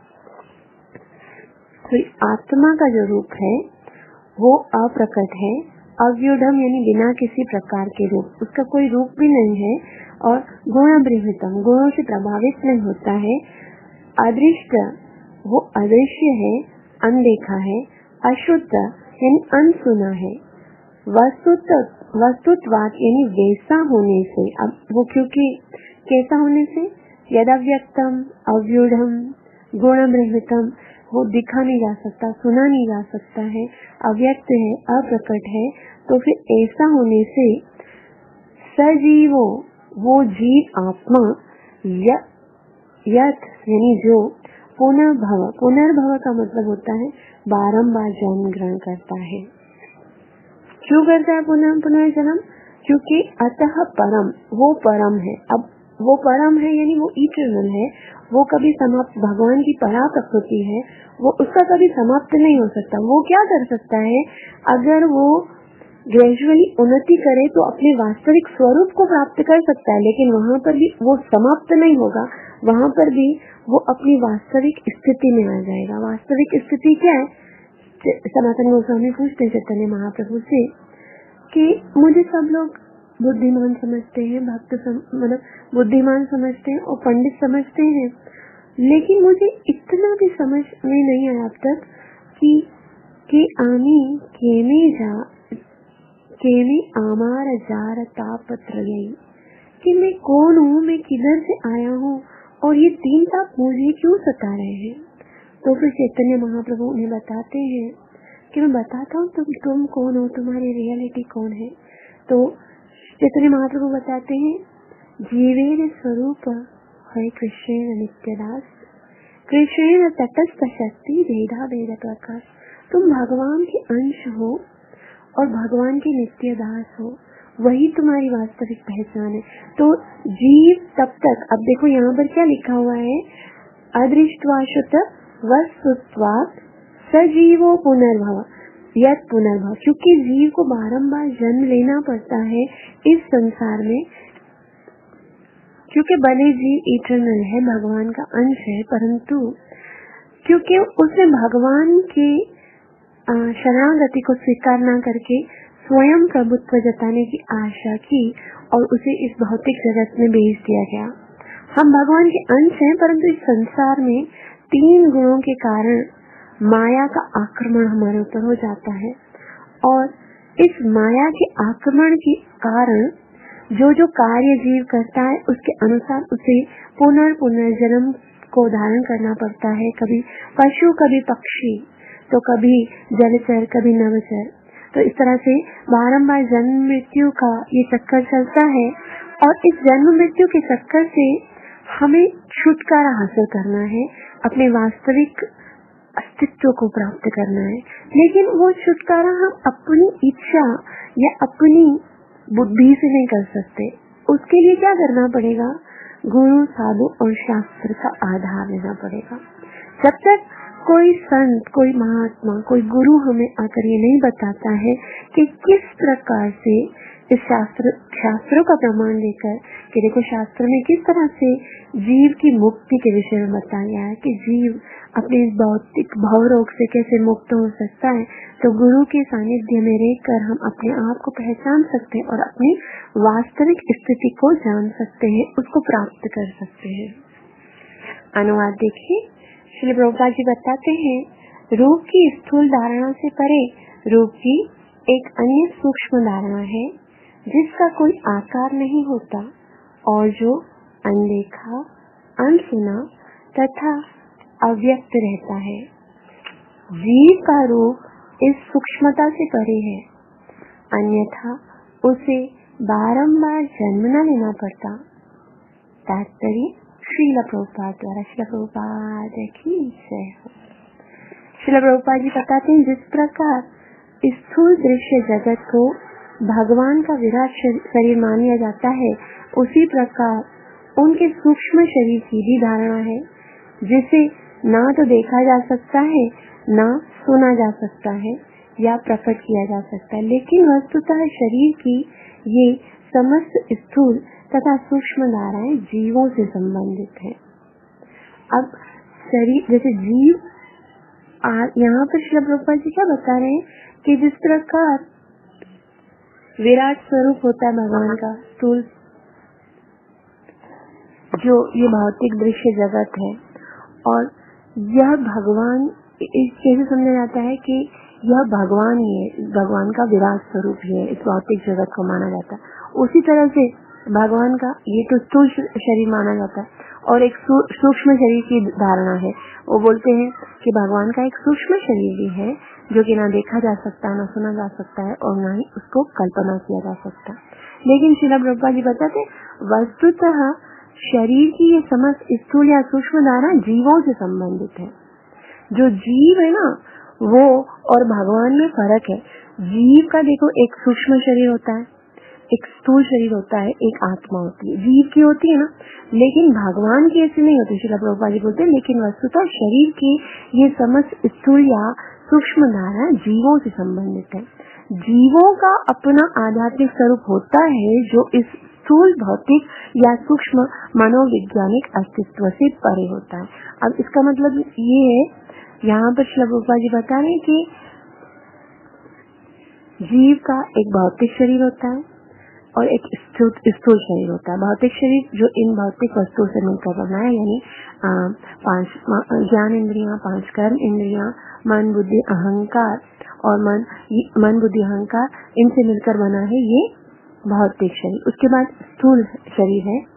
कोई आत्मा का जो रूप है वो अप्रकट है। अव्यूढ़म यानी बिना किसी प्रकार के रूप, उसका कोई रूप भी नहीं है। और गुणविहितम, गुणों से प्रभावित नहीं होता है। अदृष्ट, वो अदृश्य है, अनदेखा है। अश्रुत यानी अनसुना है। वस्तुत्वात् यानी वैसा होने से, अब वो क्योंकि कैसा होने से, यदव्यक्तम अव्यूढ़म गुणविहितम, वो दिखा नहीं जा सकता, सुना नहीं जा सकता है, अव्यक्त है, अप्रकट है। तो फिर ऐसा होने से सजीवो, वो जीव आत्मा, यत यानी जो, पुनर्भव, पुनर्भव का मतलब होता है बारंबार जन्म ग्रहण करता है। क्यों करता है पुनर्जन्म? क्योंकि अतः परम, वो परम है। अब वो परम है यानी वो इटर्नल है, वो कभी समाप्त, भगवान की परा प्रकृति है, वो उसका कभी समाप्त नहीं हो सकता। वो क्या कर सकता है, अगर वो ग्रेजुअली उन्नति करे तो अपने वास्तविक स्वरूप को प्राप्त कर सकता है, लेकिन वहाँ पर भी वो समाप्त नहीं होगा, वहाँ पर भी वो अपनी वास्तविक स्थिति में आ जाएगा। वास्तविक स्थिति क्या है? सनातन गोस्वामी पूछते चैतन्य महाप्रभु से कि मुझे सब लोग बुद्धिमान समझते हैं, भक्त मतलब बुद्धिमान समझते हैं और पंडित समझते हैं, लेकिन मुझे इतना भी समझ में नहीं आया अब तक कि आमी केमी आमार जार तापत्र गई, कि मैं कौन हूँ, मैं किधर से आया हूँ और ये तीन ताप मुझे क्यों सता रहे हैं। तो फिर चैतन्य महाप्रभु उन्हें बताते हैं कि मैं बताता हूँ तुम कौन हो, तुम्हारी रियलिटी कौन है। तो चैतन्य महाप्रभु बताते हैं, जीवेन स्वरूप है कृष्ण नित्यदास, कृष्ण तटस्थ शक्ति भेदा भेद प्रकाश। तुम भगवान के अंश हो और भगवान के नित्य दास हो, वही तुम्हारी वास्तविक पहचान है। तो जीव तब तक, अब देखो यहाँ पर क्या लिखा हुआ है, अदृष्टवाश्रुत वस्तुत्वात् सजीवो पुनर्भव यत् पुनर्भव, क्योंकि जीव को बारंबार जन्म लेना पड़ता है इस संसार में, क्योंकि भले जीव इटर्नल है, भगवान का अंश है, परंतु क्योंकि उसने भगवान के शरणागति को स्वीकार न करके स्वयं प्रभुत्व जताने की आशा की और उसे इस भौतिक जगत में भेज दिया गया। हम भगवान के अंश हैं, परंतु इस संसार में तीन गुणों के कारण माया का आक्रमण हमारे ऊपर हो जाता है, और इस माया के आक्रमण के कारण जो जो कार्य जीव करता है उसके अनुसार उसे पुनर्जन्म को धारण करना पड़ता है। कभी पशु, कभी पक्षी, तो कभी जलचर, कभी नवचर। तो इस तरह से बारंबार जन्म मृत्यु का ये चक्कर चलता है, और इस जन्म मृत्यु के चक्कर से हमें छुटकारा हासिल करना है, अपने वास्तविक अस्तित्व को प्राप्त करना है। लेकिन वो छुटकारा हम अपनी इच्छा या अपनी बुद्धि से नहीं कर सकते। उसके लिए क्या करना पड़ेगा? गुरु, साधु और शास्त्र का आधार लेना पड़ेगा। जब तक कोई संत, कोई महात्मा, कोई गुरु हमें आकर ये नहीं बताता है कि किस प्रकार से इस शास्त्रों का प्रमाण लेकर कि देखो शास्त्र में किस तरह से जीव की मुक्ति के विषय में बताया है कि जीव अपने इस भौतिक भवरोग से कैसे मुक्त हो सकता है, तो गुरु के सानिध्य में रहकर हम अपने आप को पहचान सकते हैं और अपनी वास्तविक स्थिति को जान सकते हैं, उसको प्राप्त कर सकते हैं। अनुवाद देखिए, श्री प्रभुपाद जी बताते हैं, रूप की स्थूल धारणा से परे रूप की एक अन्य सूक्ष्म धारणा है जिसका कोई आकार नहीं होता और जो अनदेखा, अनसुना तथा अव्यक्त रहता है। जीव का रूप इस सूक्ष्मता से परे है, अन्यथा उसे बारंबार जन्म न लेना पड़ता। तात्पर्य श्रील प्रभुपाद द्वारा। श्रील प्रभुपाद की जय हो। श्रील प्रभुपाद जी बताते हैं, जिस प्रकार स्थूल दृश्य जगत को भगवान का विराट शरीर मान लिया जाता है, उसी प्रकार उनके सूक्ष्म शरीर की भी धारणा है, जिसे ना तो देखा जा सकता है, ना सुना जा सकता है या प्रकट किया जा सकता है, लेकिन वस्तुतः शरीर की ये समस्त स्थूल तथा सूक्ष्म धाराएं जीवों से संबंधित है। अब शरीर जैसे जीव, यहाँ पर श्री प्रभुपाद जी क्या बता रहे हैं कि जिस प्रकार विराट स्वरूप होता है भगवान का स्थूल, जो ये भौतिक दृश्य जगत है, और यह भगवान कैसे समझा जाता है कि यह भगवान ही है, भगवान का विराट स्वरूप ही है, इस भौतिक जगत को माना जाता है। उसी तरह से भगवान का ये तो स्थूल शरीर माना जाता है और एक सूक्ष्म शरीर की धारणा है। वो बोलते हैं कि भगवान का एक सूक्ष्म शरीर भी है जो कि ना देखा जा सकता है, ना सुना जा सकता है और ना ही उसको कल्पना किया जा सकता। लेकिन श्रील प्रभुपाद जी बताते वस्तुतः शरीर की ये समस्त स्थूल या सूक्ष्म धारणा जीवों से संबंधित है। जो जीव है ना, वो और भगवान में फर्क है। जीव का देखो एक सूक्ष्म शरीर होता है, एक स्थूल शरीर होता है, एक आत्मा होती है, जीव की होती है ना, लेकिन भगवान की ऐसी नहीं होती। श्रील प्रभुपाद जी बोलते हैं लेकिन वस्तुतः शरीर की ये समस्त स्थूल या सूक्ष्म धारणा जीवों से संबंधित है। जीवों का अपना आध्यात्मिक स्वरूप होता है जो इस स्थूल भौतिक या सूक्ष्म मनोवैज्ञानिक अस्तित्व से परे होता है। अब इसका मतलब ये है, यहाँ पर श्रील प्रभुपाद जी बता रहे हैं कि जीव का एक भौतिक शरीर होता है और एक स्थूल शरीर होता है। भौतिक शरीर जो इन भौतिक वस्तुओं से मिलकर बना है, यानी 5 ज्ञान इंद्रियां, 5 कर्म इंद्रियां, मन बुद्धि अहंकार और मन बुद्धि अहंकार, इनसे मिलकर बना है ये भौतिक शरीर। उसके बाद स्थूल शरीर है,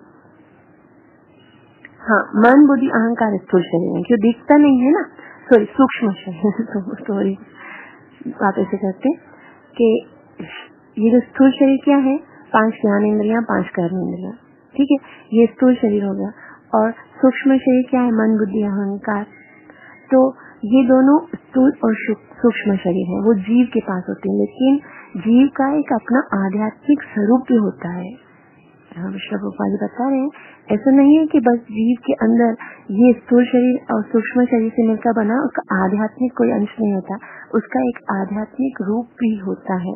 हाँ, मन बुद्धि अहंकार स्थूल शरीर है, जो दिखता नहीं है ना, सॉरी सूक्ष्म शरीर। सॉरी आप ऐसे करते कि ये जो स्थूल शरीर क्या है, 5 ज्ञान इंद्रियां, 5 कर्म इंद्रियां, ठीक है, ये स्थूल शरीर हो गया। और सूक्ष्म शरीर क्या है, मन बुद्धि अहंकार। तो ये दोनों स्थूल और सूक्ष्म शरीर है, वो जीव के पास होते हैं, लेकिन जीव का एक अपना आध्यात्मिक स्वरूप भी होता है। श्री प्रभुपाद जी बता रहे हैं, ऐसा नहीं है कि बस जीव के अंदर ये स्थूल शरीर और सूक्ष्म शरीर से मिलकर बना, उसका आध्यात्मिक कोई अंश नहीं होता, उसका एक आध्यात्मिक रूप भी होता है।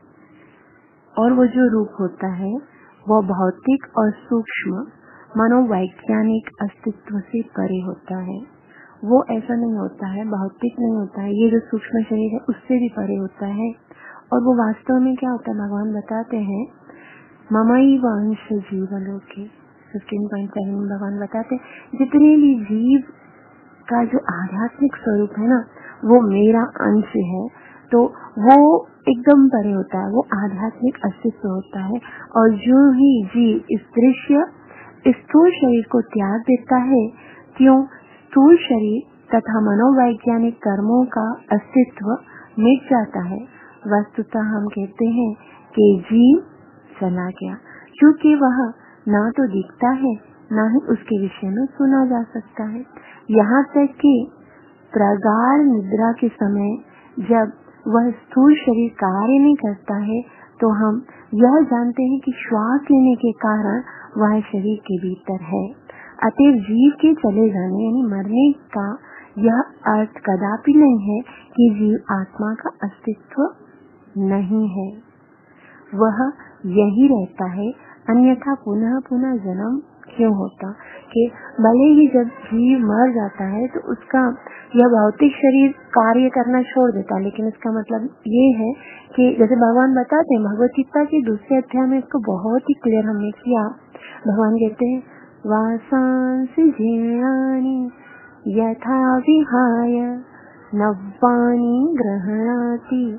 और वो जो रूप होता है वो भौतिक और सूक्ष्म मनोवैज्ञानिक अस्तित्व से परे होता है। वो ऐसा नहीं होता है, भौतिक नहीं होता है, ये जो सूक्ष्म शरीर है उससे भी परे होता है। और वो वास्तव में क्या होता है, भगवान बताते हैं, ममैव अंश जीवलोके 15.7 में भगवान बताते हैं, जितने भी जीव का जो आध्यात्मिक स्वरूप है ना, वो मेरा अंश है। तो वो एकदम परे होता है, वो आध्यात्मिक अस्तित्व होता है। और जो ही जीव इस दृश्य स्थूल शरीर को त्याग देता है, क्यों, स्थूल शरीर तथा मनोवैज्ञानिक कर्मों का अस्तित्व मिट जाता है। वस्तुतः हम कहते हैं कि जीव चला गया, क्योंकि वह ना तो दिखता है, ना ही उसके विषय में सुना जा सकता है। यहाँ तक कि प्रगाढ़ निद्रा के समय जब वह स्थूल शरीर कार्य नहीं करता है, तो हम यह जानते हैं कि श्वास लेने के कारण वह शरीर के भीतर है। अतः जीव के चले जाने यानी मरने का यह अर्थ कदापि नहीं है कि जीव आत्मा का अस्तित्व नहीं है, वह यही रहता है। अन्यथा पुनः पुनः जन्म क्यों होता, कि भले ही जब जीव मर जाता है तो उसका यह भौतिक शरीर कार्य करना छोड़ देता है, लेकिन इसका मतलब ये है कि जैसे भगवान बताते हैं भगवत गीता के 2 अध्याय में, इसको बहुत ही क्लियर हमने किया। भगवान कहते हैं, वासांसि जीर्णानि यथा विहाय नव्वानि गृह्णाति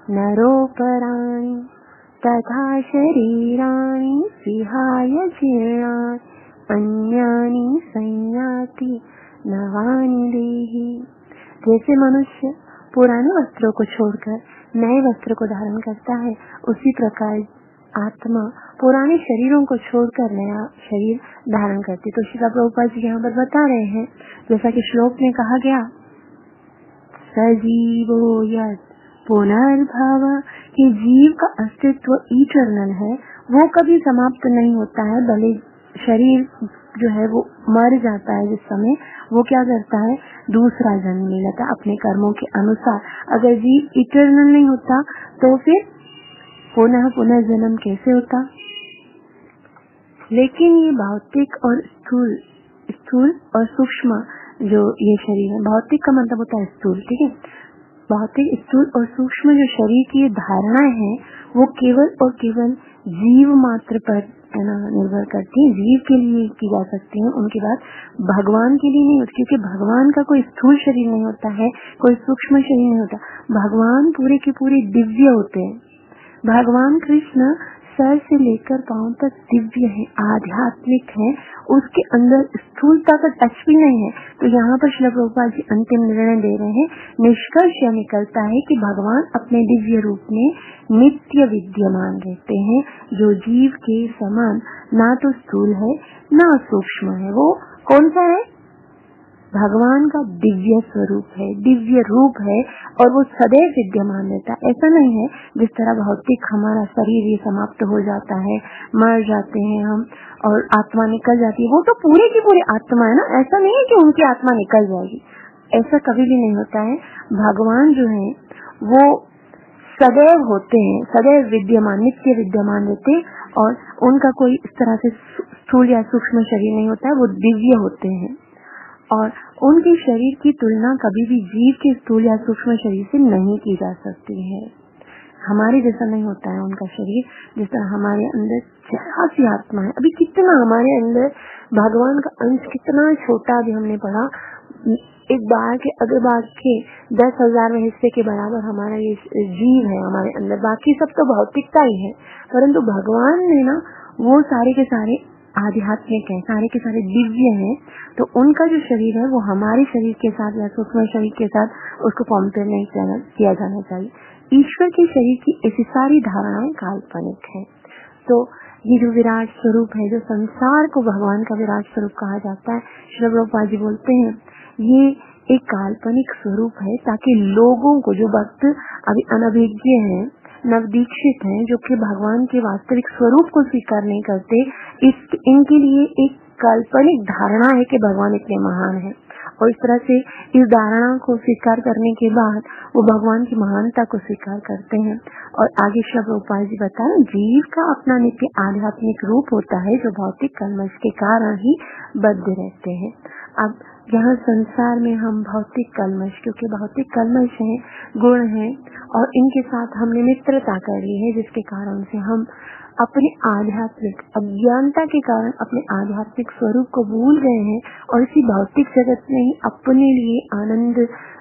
नरोपराणि तथा शरीराणि विहाय जीर्णानि अन्यानि संयाति नवानि देहि। जैसे मनुष्य पुराने वस्त्रों को छोड़कर नए वस्त्र को धारण करता है, उसी प्रकार आत्मा पुराने शरीरों को छोड़कर नया शरीर धारण करती। तो श्रील प्रभुपाद जी यहाँ पर बता रहे हैं, जैसा कि श्लोक में कहा गया, सजीवो यत् पुनर्भव, कि जीव का अस्तित्व इटर्नल है, वो कभी समाप्त नहीं होता है। भले शरीर जो है वो मर जाता है, जिस समय वो क्या करता है, दूसरा जन्म ले लेता है अपने कर्मों के अनुसार। अगर जीव इटर्नल नहीं होता तो फिर पुनः पुनः जन्म कैसे होता। लेकिन ये भौतिक और स्थूल और सूक्ष्म जो ये शरीर है, भौतिक का मतलब होता है स्थूल, ठीक है। भौतिक, स्थूल और सूक्ष्म जो शरीर की धारणाएं हैं वो केवल और केवल जीव मात्र पर निर्भर करती है, जीव के लिए की जा सकती है, उनकी बात भगवान के लिए नहीं होती, क्योंकि भगवान का कोई स्थूल शरीर नहीं होता है, कोई सूक्ष्म शरीर नहीं होता। भगवान पूरे के पूरे दिव्य होते हैं। भगवान कृष्ण सर से लेकर पांव तक दिव्य है, आध्यात्मिक है, उसके अंदर स्थूलता का टच भी नहीं है। तो यहाँ पर श्रील प्रभुपाद जी अंतिम निर्णय दे रहे हैं, निष्कर्ष यह निकलता है कि भगवान अपने दिव्य रूप में नित्य विद्यमान रहते हैं, जो जीव के समान ना तो स्थूल है ना सूक्ष्म है। वो कौन सा है? भगवान का दिव्य स्वरूप है, दिव्य रूप है, और वो सदैव विद्यमान रहता है। ऐसा नहीं है जिस तरह भौतिक हमारा शरीर ये समाप्त हो जाता है, मर जाते हैं हम और आत्मा निकल जाती है, वो तो पूरे की पूरी आत्मा है ना। ऐसा नहीं है कि उनकी आत्मा निकल जाएगी, ऐसा कभी भी नहीं होता है। भगवान जो है वो सदैव होते हैं, सदैव विद्यमान, नित्य विद्यमान रहते हैं, और उनका कोई इस तरह से स्थूल या सूक्ष्म शरीर नहीं होता है, वो दिव्य होते हैं। और उनके शरीर की तुलना कभी भी जीव के स्थूल या सूक्ष्म शरीर से नहीं की जा सकती है। हमारे जैसा नहीं होता है उनका शरीर। जिस तरह हमारे अंदर जरा सी आत्मा है, अभी कितना हमारे अंदर भगवान का अंश कितना छोटा, भी हमने पढ़ा, एक बार के अगर बाग के 10,000 हिस्से के बराबर हमारा ये जीव है हमारे अंदर। बाकी सब तो भौतिकता ही है, परंतु भगवान ने ना वो सारे के सारे आध्यात्मिक है, सारे के सारे दिव्य हैं। तो उनका जो शरीर है वो हमारे शरीर के साथ या सूक्ष्म शरीर के साथ उसको कंपेयर नहीं किया जाना चाहिए। ईश्वर के शरीर की ऐसी सारी धारणाएं काल्पनिक है। तो ये जो विराट स्वरूप है, जो संसार को भगवान का विराट स्वरूप कहा जाता है, श्रील प्रभुपाद जी बोलते हैं ये एक काल्पनिक स्वरूप है, ताकि लोगों को, जो भक्त अभी अनभिज्ञ हैं, नवदीक्षित हैं, जो कि भगवान के वास्तविक स्वरूप को स्वीकार नहीं करते, इनके लिए एक काल्पनिक धारणा है कि भगवान इतने महान है। और इस तरह से इस धारणा को स्वीकार करने के बाद वो भगवान की महानता को स्वीकार करते हैं। और आगे श्री प्रभुपाद जी बताएं, जीव का अपना नित्य आध्यात्मिक रूप होता है, जो भौतिक कलमश के कारण ही बद्ध रहते हैं। अब यहाँ संसार में हम भौतिक कलमश, क्योंकि भौतिक कलमश है, गुण है, और इनके साथ हमने मित्रता कर ली है, जिसके कारण से हम अपने आध्यात्मिक अज्ञानता के कारण अपने आध्यात्मिक स्वरूप को भूल गए हैं, और इसी भौतिक जगत में ही अपने लिए आनंद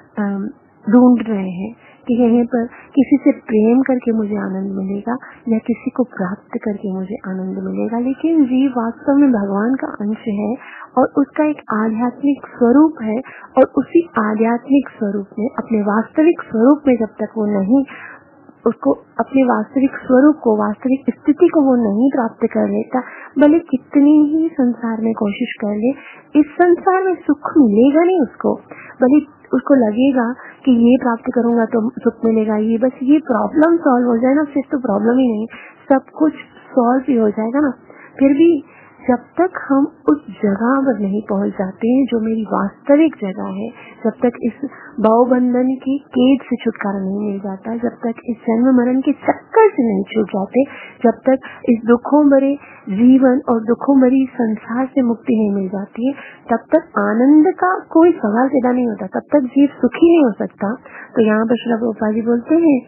ढूंढ रहे हैं कि यहीं पर किसी से प्रेम करके मुझे आनंद मिलेगा या किसी को प्राप्त करके मुझे आनंद मिलेगा। लेकिन जीव वास्तव में भगवान का अंश है और उसका एक आध्यात्मिक स्वरूप है, और उसी आध्यात्मिक स्वरूप में, अपने वास्तविक स्वरूप में जब तक वो नहीं, उसको अपने वास्तविक स्वरूप को, वास्तविक स्थिति को वो नहीं प्राप्त कर लेता, भले कितनी ही संसार में कोशिश कर ले, इस संसार में सुख मिलेगा नहीं उसको। भले उसको लगेगा कि ये प्राप्त करूंगा तो सुख मिलेगा, ये बस ये प्रॉब्लम सॉल्व हो जाए ना, फिर तो प्रॉब्लम ही नहीं, सब कुछ सॉल्व ही हो जाएगा ना। फिर भी जब तक हम उस जगह पर नहीं पहुंच जाते हैं जो मेरी वास्तविक जगह है, जब तक इस भावबंधन की कैद से छुटकारा नहीं मिल जाता, जब तक इस जन्म मरण के चक्कर से नहीं छूट जाते, जब तक इस दुखों भरे जीवन और दुखों भरी संसार से मुक्ति नहीं मिल जाती है, तब तक आनंद का कोई सवाल पैदा नहीं होता, तब तक जीव सुखी नहीं हो सकता। तो यहाँ पर श्री प्रभुपाद जी बोलते हैं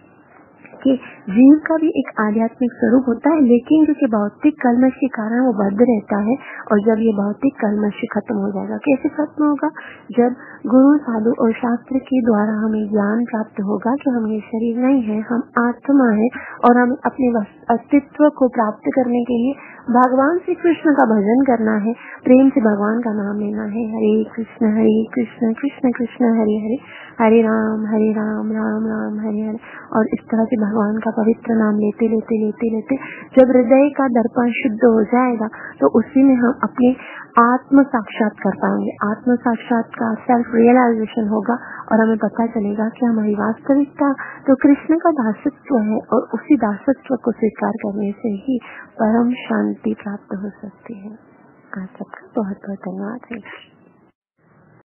कि जीव का भी एक आध्यात्मिक स्वरूप होता है, लेकिन क्योंकि भौतिक कलमश के कारण वो बद्ध रहता है। और जब ये भौतिक कलमश खत्म हो जाएगा, कैसे खत्म होगा? जब गुरु, साधु और शास्त्र के द्वारा हमें ज्ञान प्राप्त होगा कि हम ये शरीर नहीं है, हम आत्मा है और हमें अपने अस्तित्व को प्राप्त करने के लिए भगवान श्री कृष्ण का भजन करना है, प्रेम से भगवान का नाम लेना है। हरे कृष्ण कृष्ण कृष्ण हरे हरे, हरे राम राम राम हरे हरे। और इस तरह से भगवान का पवित्र नाम लेते लेते लेते लेते जब हृदय का दर्पण शुद्ध हो जाएगा तो उसी में हम अपने आत्म साक्षात कर पाएंगे। आत्म साक्षात्कार, सेल्फ रियलाइजेशन होगा और हमें पता चलेगा कि हमारी वास्तविकता तो कृष्ण का दासत्व है और उसी दासत्व को स्वीकार करने से ही परम शांति प्राप्त हो सकती है। आप सबका बहुत बहुत धन्यवाद।